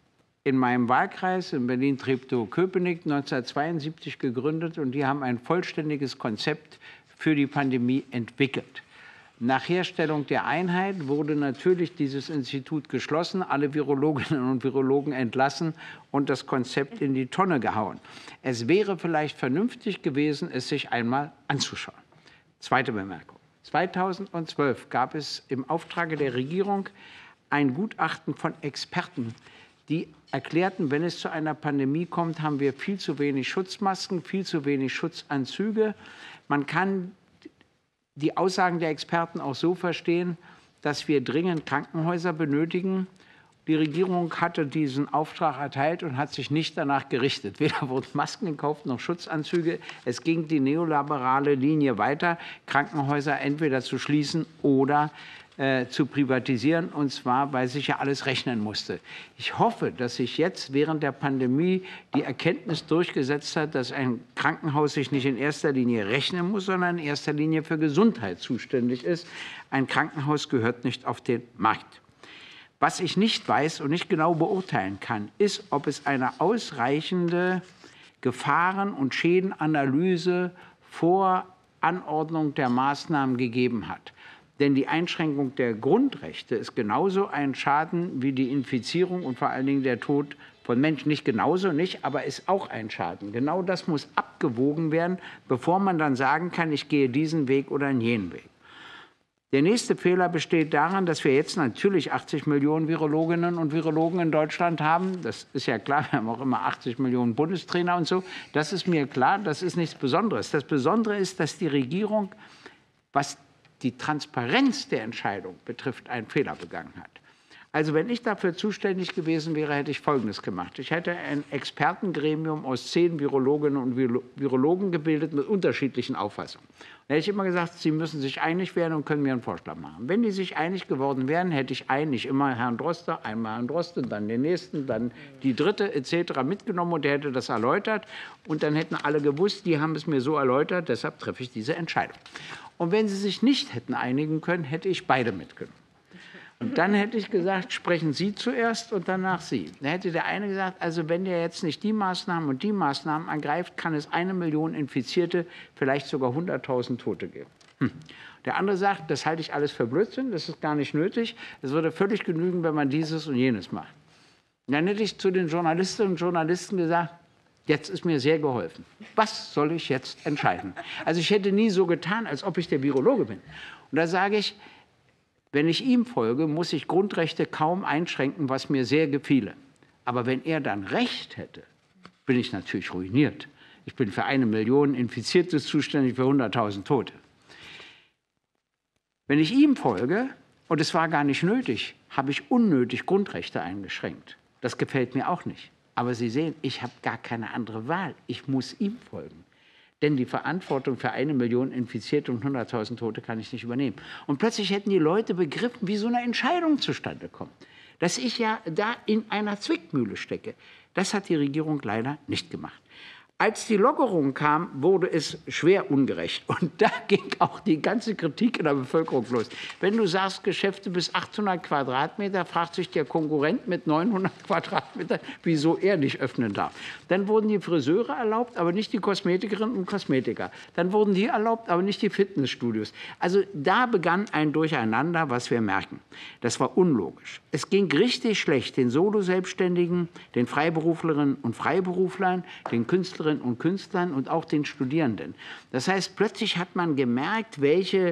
in meinem Wahlkreis in Berlin-Treptow-Köpenick neunzehnhundertzweiundsiebzig gegründet, und die haben ein vollständiges Konzept für die Pandemie entwickelt. Nach Herstellung der Einheit wurde natürlich dieses Institut geschlossen, alle Virologinnen und Virologen entlassen und das Konzept in die Tonne gehauen. Es wäre vielleicht vernünftig gewesen, es sich einmal anzuschauen. Zweite Bemerkung. zweitausendzwölf gab es im Auftrage der Regierung ein Gutachten von Experten, die erklärten, wenn es zu einer Pandemie kommt, haben wir viel zu wenig Schutzmasken, viel zu wenig Schutzanzüge. Man kann die Aussagen der Experten auch so verstehen, dass wir dringend Krankenhäuser benötigen. Die Regierung hatte diesen Auftrag erteilt und hat sich nicht danach gerichtet. Weder wurden Masken gekauft noch Schutzanzüge. Es ging die neoliberale Linie weiter, Krankenhäuser entweder zu schließen oder äh, zu privatisieren, und zwar, weil sich ja alles rechnen musste. Ich hoffe, dass sich jetzt während der Pandemie die Erkenntnis durchgesetzt hat, dass ein Krankenhaus sich nicht in erster Linie rechnen muss, sondern in erster Linie für Gesundheit zuständig ist. Ein Krankenhaus gehört nicht auf den Markt. Was ich nicht weiß und nicht genau beurteilen kann, ist, ob es eine ausreichende Gefahren- und Schädenanalyse vor Anordnung der Maßnahmen gegeben hat. Denn die Einschränkung der Grundrechte ist genauso ein Schaden wie die Infizierung und vor allen Dingen der Tod von Menschen. Nicht genauso, nicht, aber ist auch ein Schaden. Genau das muss abgewogen werden, bevor man dann sagen kann, ich gehe diesen Weg oder jenen Weg. Der nächste Fehler besteht darin, dass wir jetzt natürlich achtzig Millionen Virologinnen und Virologen in Deutschland haben. Das ist ja klar, wir haben auch immer achtzig Millionen Bundestrainer und so. Das ist mir klar, das ist nichts Besonderes. Das Besondere ist, dass die Regierung, was die Transparenz der Entscheidung betrifft, einen Fehler begangen hat. Also wenn ich dafür zuständig gewesen wäre, hätte ich Folgendes gemacht. Ich hätte ein Expertengremium aus zehn Virologinnen und Virologen gebildet mit unterschiedlichen Auffassungen. Da hätte ich immer gesagt, sie müssen sich einig werden und können mir einen Vorschlag machen. Wenn die sich einig geworden wären, hätte ich einen, nicht immer Herrn Droste, einmal Herrn Droste, dann den nächsten, dann die dritte et cetera mitgenommen, und der hätte das erläutert. Und dann hätten alle gewusst, die haben es mir so erläutert, deshalb treffe ich diese Entscheidung. Und wenn sie sich nicht hätten einigen können, hätte ich beide mitgenommen. Und dann hätte ich gesagt, sprechen Sie zuerst und danach Sie. Da hätte der eine gesagt, also wenn der jetzt nicht die Maßnahmen und die Maßnahmen ergreift, kann es eine Million Infizierte, vielleicht sogar hunderttausend Tote geben. Hm. Der andere sagt, das halte ich alles für Blödsinn, das ist gar nicht nötig. Es würde völlig genügen, wenn man dieses und jenes macht. Und dann hätte ich zu den Journalistinnen und Journalisten gesagt, jetzt ist mir sehr geholfen. Was soll ich jetzt entscheiden? Also ich hätte nie so getan, als ob ich der Virologe bin. Und da sage ich, wenn ich ihm folge, muss ich Grundrechte kaum einschränken, was mir sehr gefiele. Aber wenn er dann Recht hätte, bin ich natürlich ruiniert. Ich bin für eine Million Infizierte zuständig, für hunderttausend Tote. Wenn ich ihm folge, Und es war gar nicht nötig, habe ich unnötig Grundrechte eingeschränkt. Das gefällt mir auch nicht. Aber Sie sehen, ich habe gar keine andere Wahl. Ich muss ihm folgen. Denn die Verantwortung für eine Million Infizierte und hunderttausend Tote kann ich nicht übernehmen. Und plötzlich hätten die Leute begriffen, wie so eine Entscheidung zustande kommt. Dass ich ja da in einer Zwickmühle stecke. Das hat die Regierung leider nicht gemacht. Als die Lockerung kam, wurde es schwer ungerecht. Und da ging auch die ganze Kritik in der Bevölkerung los. Wenn du sagst, Geschäfte bis achthundert Quadratmeter, fragt sich der Konkurrent mit neunhundert Quadratmetern, wieso er nicht öffnen darf. Dann wurden die Friseure erlaubt, aber nicht die Kosmetikerinnen und Kosmetiker. Dann wurden die erlaubt, aber nicht die Fitnessstudios. Also da begann ein Durcheinander, was wir merken. Das war unlogisch. Es ging richtig schlecht den Solo-Selbstständigen, den Freiberuflerinnen und Freiberuflern, den Künstlerinnen und Künstlern und auch den Studierenden. Das heißt, plötzlich hat man gemerkt, welche,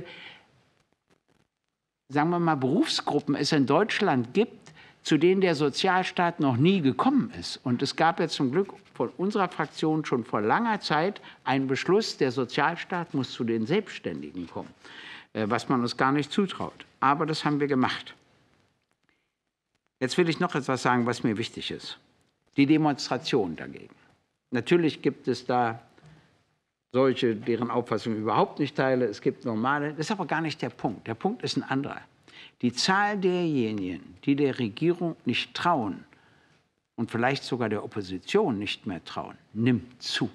sagen wir mal, Berufsgruppen es in Deutschland gibt, zu denen der Sozialstaat noch nie gekommen ist. Und es gab ja zum Glück von unserer Fraktion schon vor langer Zeit einen Beschluss, der Sozialstaat muss zu den Selbstständigen kommen, was man uns gar nicht zutraut. Aber das haben wir gemacht. Jetzt will ich noch etwas sagen, was mir wichtig ist. Die Demonstration dagegen. Natürlich gibt es da solche, deren Auffassung ich überhaupt nicht teile. Es gibt normale. Das ist aber gar nicht der Punkt. Der Punkt ist ein anderer. Die Zahl derjenigen, die der Regierung nicht trauen und vielleicht sogar der Opposition nicht mehr trauen, nimmt zu.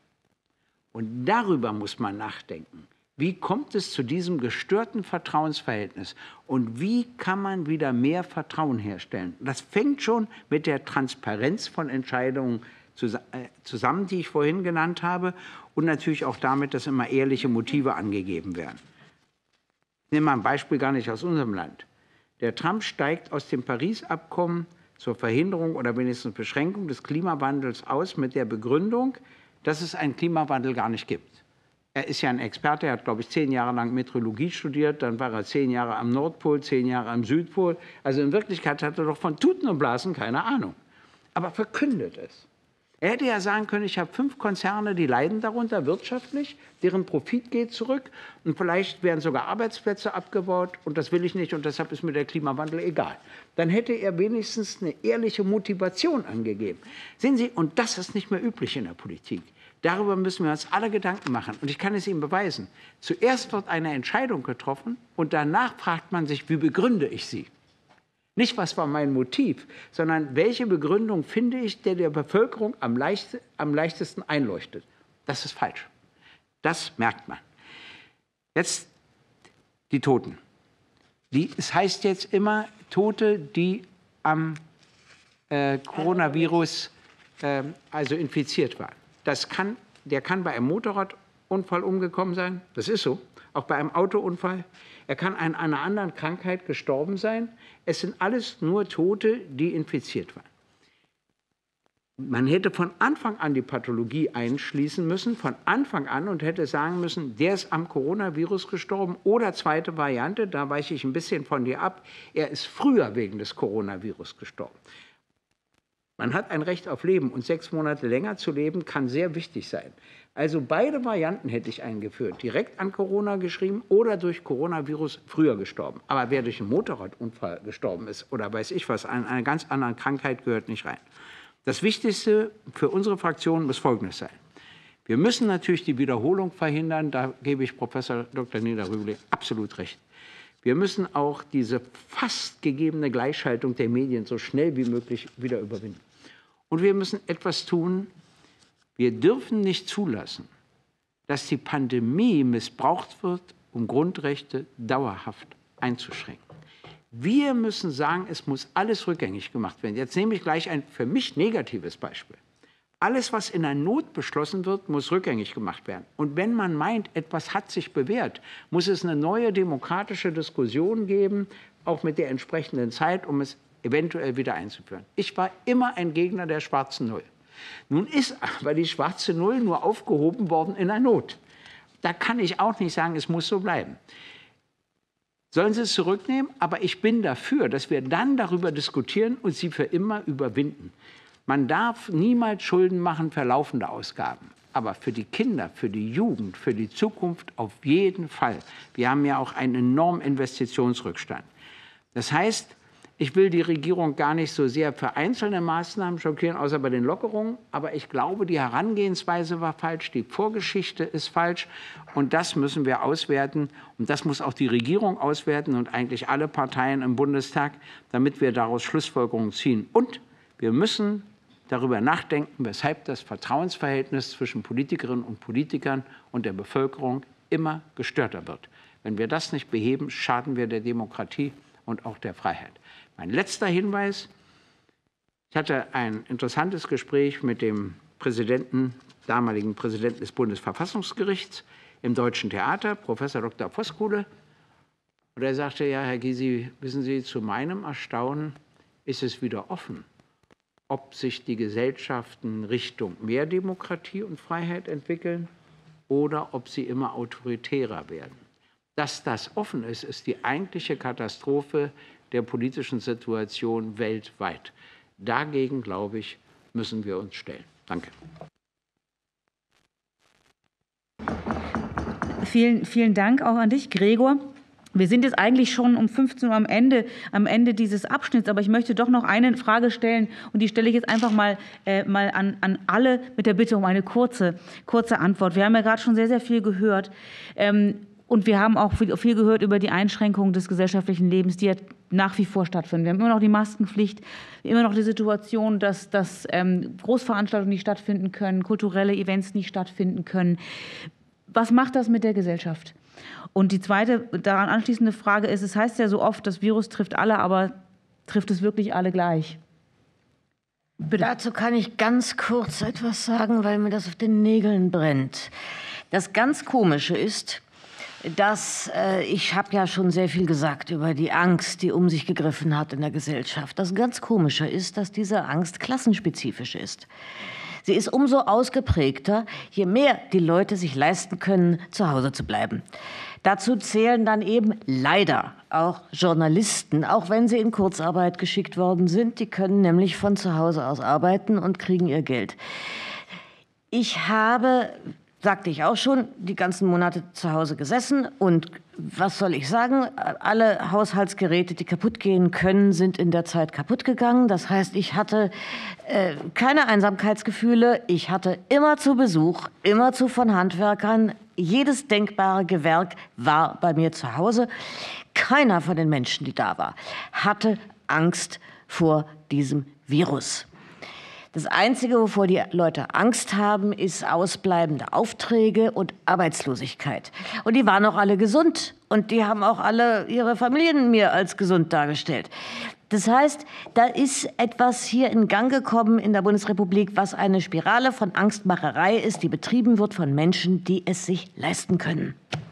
Und darüber muss man nachdenken. Wie kommt es zu diesem gestörten Vertrauensverhältnis? Und wie kann man wieder mehr Vertrauen herstellen? Das fängt schon mit der Transparenz von Entscheidungen zusammen, die ich vorhin genannt habe, und natürlich auch damit, dass immer ehrliche Motive angegeben werden. Ich nehme mal ein Beispiel gar nicht aus unserem Land. Der Trump steigt aus dem Paris-Abkommen zur Verhinderung oder wenigstens Beschränkung des Klimawandels aus mit der Begründung, dass es einen Klimawandel gar nicht gibt. Er ist ja ein Experte, er hat, glaube ich, zehn Jahre lang Meteorologie studiert, dann war er zehn Jahre am Nordpol, zehn Jahre am Südpol. Also in Wirklichkeit hat er doch von Tuten und Blasen keine Ahnung. Aber verkündet es. Er hätte ja sagen können, ich habe fünf Konzerne, die leiden darunter wirtschaftlich, deren Profit geht zurück und vielleicht werden sogar Arbeitsplätze abgebaut und das will ich nicht und deshalb ist mir der Klimawandel egal. Dann hätte er wenigstens eine ehrliche Motivation angegeben. Sehen Sie, und das ist nicht mehr üblich in der Politik. Darüber müssen wir uns alle Gedanken machen und ich kann es Ihnen beweisen. Zuerst wird eine Entscheidung getroffen und danach fragt man sich, wie begründe ich sie? Nicht, was war mein Motiv, sondern welche Begründung finde ich, der der Bevölkerung am, leicht, am leichtesten einleuchtet. Das ist falsch. Das merkt man. Jetzt die Toten. Die, es heißt jetzt immer Tote, die am äh, Coronavirus äh, also infiziert waren. Das kann, der kann bei einem Motorradunfall umgekommen sein. Das ist so. Auch bei einem Autounfall. Er kann an einer anderen Krankheit gestorben sein. Es sind alles nur Tote, die infiziert waren. Man hätte von Anfang an die Pathologie einschließen müssen, von Anfang an, und hätte sagen müssen, der ist am Coronavirus gestorben oder zweite Variante, da weiche ich ein bisschen von dir ab, er ist früher wegen des Coronavirus gestorben. Man hat ein Recht auf Leben und sechs Monate länger zu leben kann sehr wichtig sein. Also beide Varianten hätte ich eingeführt, direkt an Corona geschrieben oder durch Coronavirus früher gestorben. Aber wer durch einen Motorradunfall gestorben ist oder weiß ich was, an eine ganz andere Krankheit gehört nicht rein. Das Wichtigste für unsere Fraktion muss Folgendes sein. Wir müssen natürlich die Wiederholung verhindern, da gebe ich Professor Doktor Niederrüble absolut recht. Wir müssen auch diese fast gegebene Gleichschaltung der Medien so schnell wie möglich wieder überwinden. Und wir müssen etwas tun. Wir dürfen nicht zulassen, dass die Pandemie missbraucht wird, um Grundrechte dauerhaft einzuschränken. Wir müssen sagen, es muss alles rückgängig gemacht werden. Jetzt nehme ich gleich ein für mich negatives Beispiel. Alles, was in der Not beschlossen wird, muss rückgängig gemacht werden. Und wenn man meint, etwas hat sich bewährt, muss es eine neue demokratische Diskussion geben, auch mit der entsprechenden Zeit, um es eventuell wieder einzuführen. Ich war immer ein Gegner der schwarzen Null. Nun ist aber die schwarze Null nur aufgehoben worden in der Not. Da kann ich auch nicht sagen, es muss so bleiben. Sollen Sie es zurücknehmen? Aber ich bin dafür, dass wir dann darüber diskutieren und sie für immer überwinden. Man darf niemals Schulden machen für laufende Ausgaben. Aber für die Kinder, für die Jugend, für die Zukunft auf jeden Fall. Wir haben ja auch einen enormen Investitionsrückstand. Das heißt, ich will die Regierung gar nicht so sehr für einzelne Maßnahmen schockieren, außer bei den Lockerungen. Aber ich glaube, die Herangehensweise war falsch, die Vorgeschichte ist falsch. Und das müssen wir auswerten. Und das muss auch die Regierung auswerten und eigentlich alle Parteien im Bundestag, damit wir daraus Schlussfolgerungen ziehen. Und wir müssen darüber nachdenken, weshalb das Vertrauensverhältnis zwischen Politikerinnen und Politikern und der Bevölkerung immer gestörter wird. Wenn wir das nicht beheben, schaden wir der Demokratie und auch der Freiheit. Mein letzter Hinweis: Ich hatte ein interessantes Gespräch mit dem Präsidenten, damaligen Präsidenten des Bundesverfassungsgerichts im Deutschen Theater, Professor Doktor Voskuhle. Und er sagte, ja, Herr Gysi, wissen Sie, zu meinem Erstaunen ist es wieder offen, ob sich die Gesellschaften Richtung mehr Demokratie und Freiheit entwickeln oder ob sie immer autoritärer werden. Dass das offen ist, ist die eigentliche Katastrophe der politischen Situation weltweit. Dagegen, glaube ich, müssen wir uns stellen. Danke. Vielen, vielen Dank auch an dich, Gregor. Wir sind jetzt eigentlich schon um fünfzehn Uhr am Ende, am Ende dieses Abschnitts, aber ich möchte doch noch eine Frage stellen und die stelle ich jetzt einfach mal, äh, mal an, an alle mit der Bitte um eine kurze, kurze Antwort. Wir haben ja gerade schon sehr, sehr viel gehört. Ähm, Und wir haben auch viel gehört über die Einschränkungen des gesellschaftlichen Lebens, die ja nach wie vor stattfinden. Wir haben immer noch die Maskenpflicht, immer noch die Situation, dass, dass ähm, Großveranstaltungen nicht stattfinden können, kulturelle Events nicht stattfinden können. Was macht das mit der Gesellschaft? Und die zweite daran anschließende Frage ist, es heißt ja so oft, das Virus trifft alle, aber trifft es wirklich alle gleich? Bitte. Dazu kann ich ganz kurz etwas sagen, weil mir das auf den Nägeln brennt. Das ganz Komische ist, dass äh, ich habe ja schon sehr viel gesagt über die Angst, die um sich gegriffen hat in der Gesellschaft. Das ganz Komische ist, dass diese Angst klassenspezifisch ist. Sie ist umso ausgeprägter, je mehr die Leute sich leisten können, zu Hause zu bleiben. Dazu zählen dann eben leider auch Journalisten, auch wenn sie in Kurzarbeit geschickt worden sind. Die können nämlich von zu Hause aus arbeiten und kriegen ihr Geld. Ich habe, sagte ich auch schon, die ganzen Monate zu Hause gesessen und was soll ich sagen, alle Haushaltsgeräte, die kaputt gehen können, sind in der Zeit kaputt gegangen. Das heißt, ich hatte äh, keine Einsamkeitsgefühle, ich hatte immer zu Besuch, immer zu von Handwerkern, jedes denkbare Gewerk war bei mir zu Hause. Keiner von den Menschen, die da war, hatte Angst vor diesem Virus. Das Einzige, wovor die Leute Angst haben, ist ausbleibende Aufträge und Arbeitslosigkeit. Und die waren auch alle gesund. Und die haben auch alle ihre Familien mir als gesund dargestellt. Das heißt, da ist etwas hier in Gang gekommen in der Bundesrepublik, was eine Spirale von Angstmacherei ist, die betrieben wird von Menschen, die es sich leisten können.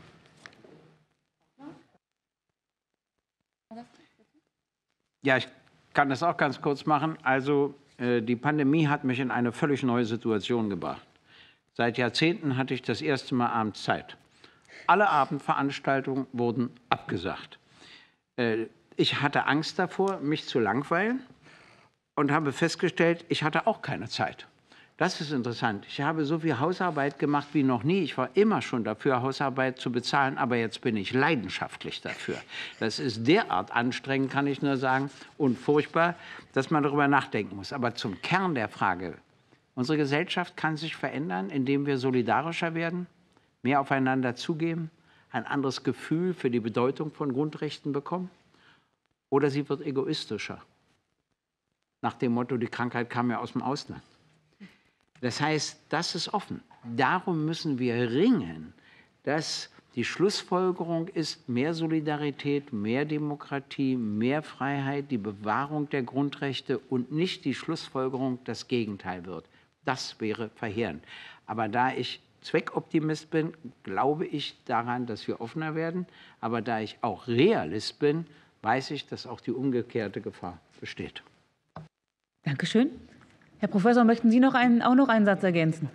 Ja, ich kann das auch ganz kurz machen. Also die Pandemie hat mich in eine völlig neue Situation gebracht. Seit Jahrzehnten hatte ich das erste Mal abends Zeit. Alle Abendveranstaltungen wurden abgesagt. Ich hatte Angst davor, mich zu langweilen und habe festgestellt, ich hatte auch keine Zeit. Das ist interessant. Ich habe so viel Hausarbeit gemacht wie noch nie. Ich war immer schon dafür, Hausarbeit zu bezahlen, aber jetzt bin ich leidenschaftlich dafür. Das ist derart anstrengend, kann ich nur sagen, und furchtbar, dass man darüber nachdenken muss. Aber zum Kern der Frage: Unsere Gesellschaft kann sich verändern, indem wir solidarischer werden, mehr aufeinander zugeben, ein anderes Gefühl für die Bedeutung von Grundrechten bekommen. Oder sie wird egoistischer. Nach dem Motto, die Krankheit kam ja aus dem Ausland. Das heißt, das ist offen. Darum müssen wir ringen, dass die Schlussfolgerung ist mehr Solidarität, mehr Demokratie, mehr Freiheit, die Bewahrung der Grundrechte und nicht die Schlussfolgerung das Gegenteil wird. Das wäre verheerend. Aber da ich Zweckoptimist bin, glaube ich daran, dass wir offener werden. Aber da ich auch Realist bin, weiß ich, dass auch die umgekehrte Gefahr besteht. Dankeschön. Herr Professor, möchten Sie noch einen, auch noch einen Satz ergänzen?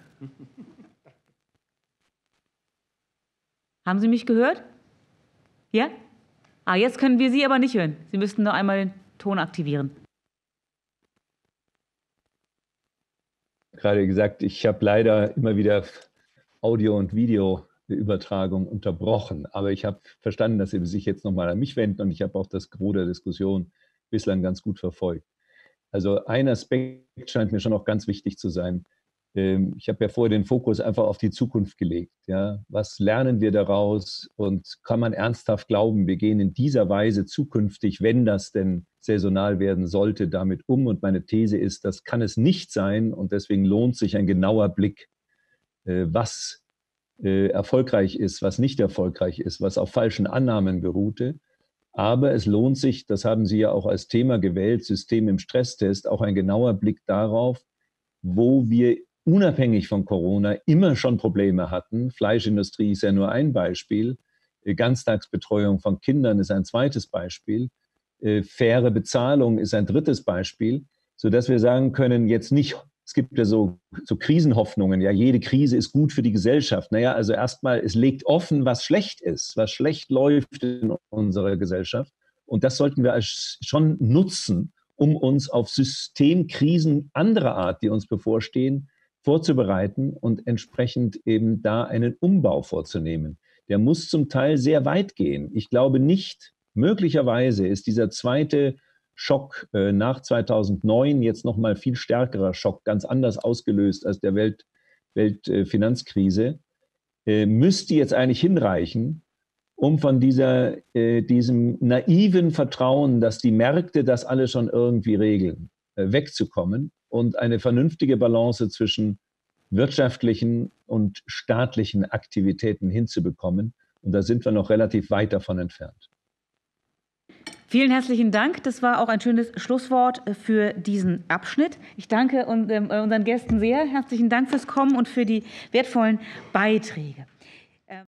Haben Sie mich gehört? Ja? Ah, jetzt können wir Sie aber nicht hören. Sie müssten noch einmal den Ton aktivieren. Gerade gesagt, ich habe leider immer wieder Audio und Video Übertragung unterbrochen. Aber ich habe verstanden, dass Sie sich jetzt nochmal an mich wenden und ich habe auch das Gros der Diskussion bislang ganz gut verfolgt. Also ein Aspekt scheint mir schon auch ganz wichtig zu sein. Ich habe ja vorher den Fokus einfach auf die Zukunft gelegt. Ja? Was lernen wir daraus und kann man ernsthaft glauben, wir gehen in dieser Weise zukünftig, wenn das denn saisonal werden sollte, damit um? Und meine These ist, das kann es nicht sein und deswegen lohnt sich ein genauer Blick, was erfolgreich ist, was nicht erfolgreich ist, was auf falschen Annahmen beruhte. Aber es lohnt sich, das haben Sie ja auch als Thema gewählt, System im Stresstest, auch ein genauer Blick darauf, wo wir unabhängig von Corona immer schon Probleme hatten. Fleischindustrie ist ja nur ein Beispiel. Ganztagsbetreuung von Kindern ist ein zweites Beispiel. Faire Bezahlung ist ein drittes Beispiel, sodass wir sagen können, jetzt nicht, es gibt ja so, so Krisenhoffnungen, ja, jede Krise ist gut für die Gesellschaft. Naja, also erstmal, es legt offen, was schlecht ist, was schlecht läuft in unserer Gesellschaft. Und das sollten wir als schon nutzen, um uns auf Systemkrisen anderer Art, die uns bevorstehen, vorzubereiten und entsprechend eben da einen Umbau vorzunehmen. Der muss zum Teil sehr weit gehen. Ich glaube nicht, möglicherweise ist dieser zweite Schock äh, nach zweitausendneun jetzt nochmal viel stärkerer Schock, ganz anders ausgelöst als der Welt, Weltfinanzkrise, äh, müsste jetzt eigentlich hinreichen, um von dieser, äh, diesem naiven Vertrauen, dass die Märkte das alle schon irgendwie regeln, äh, wegzukommen und eine vernünftige Balance zwischen wirtschaftlichen und staatlichen Aktivitäten hinzubekommen. Und da sind wir noch relativ weit davon entfernt. Vielen herzlichen Dank. Das war auch ein schönes Schlusswort für diesen Abschnitt. Ich danke unseren Gästen sehr. Herzlichen Dank fürs Kommen und für die wertvollen Beiträge.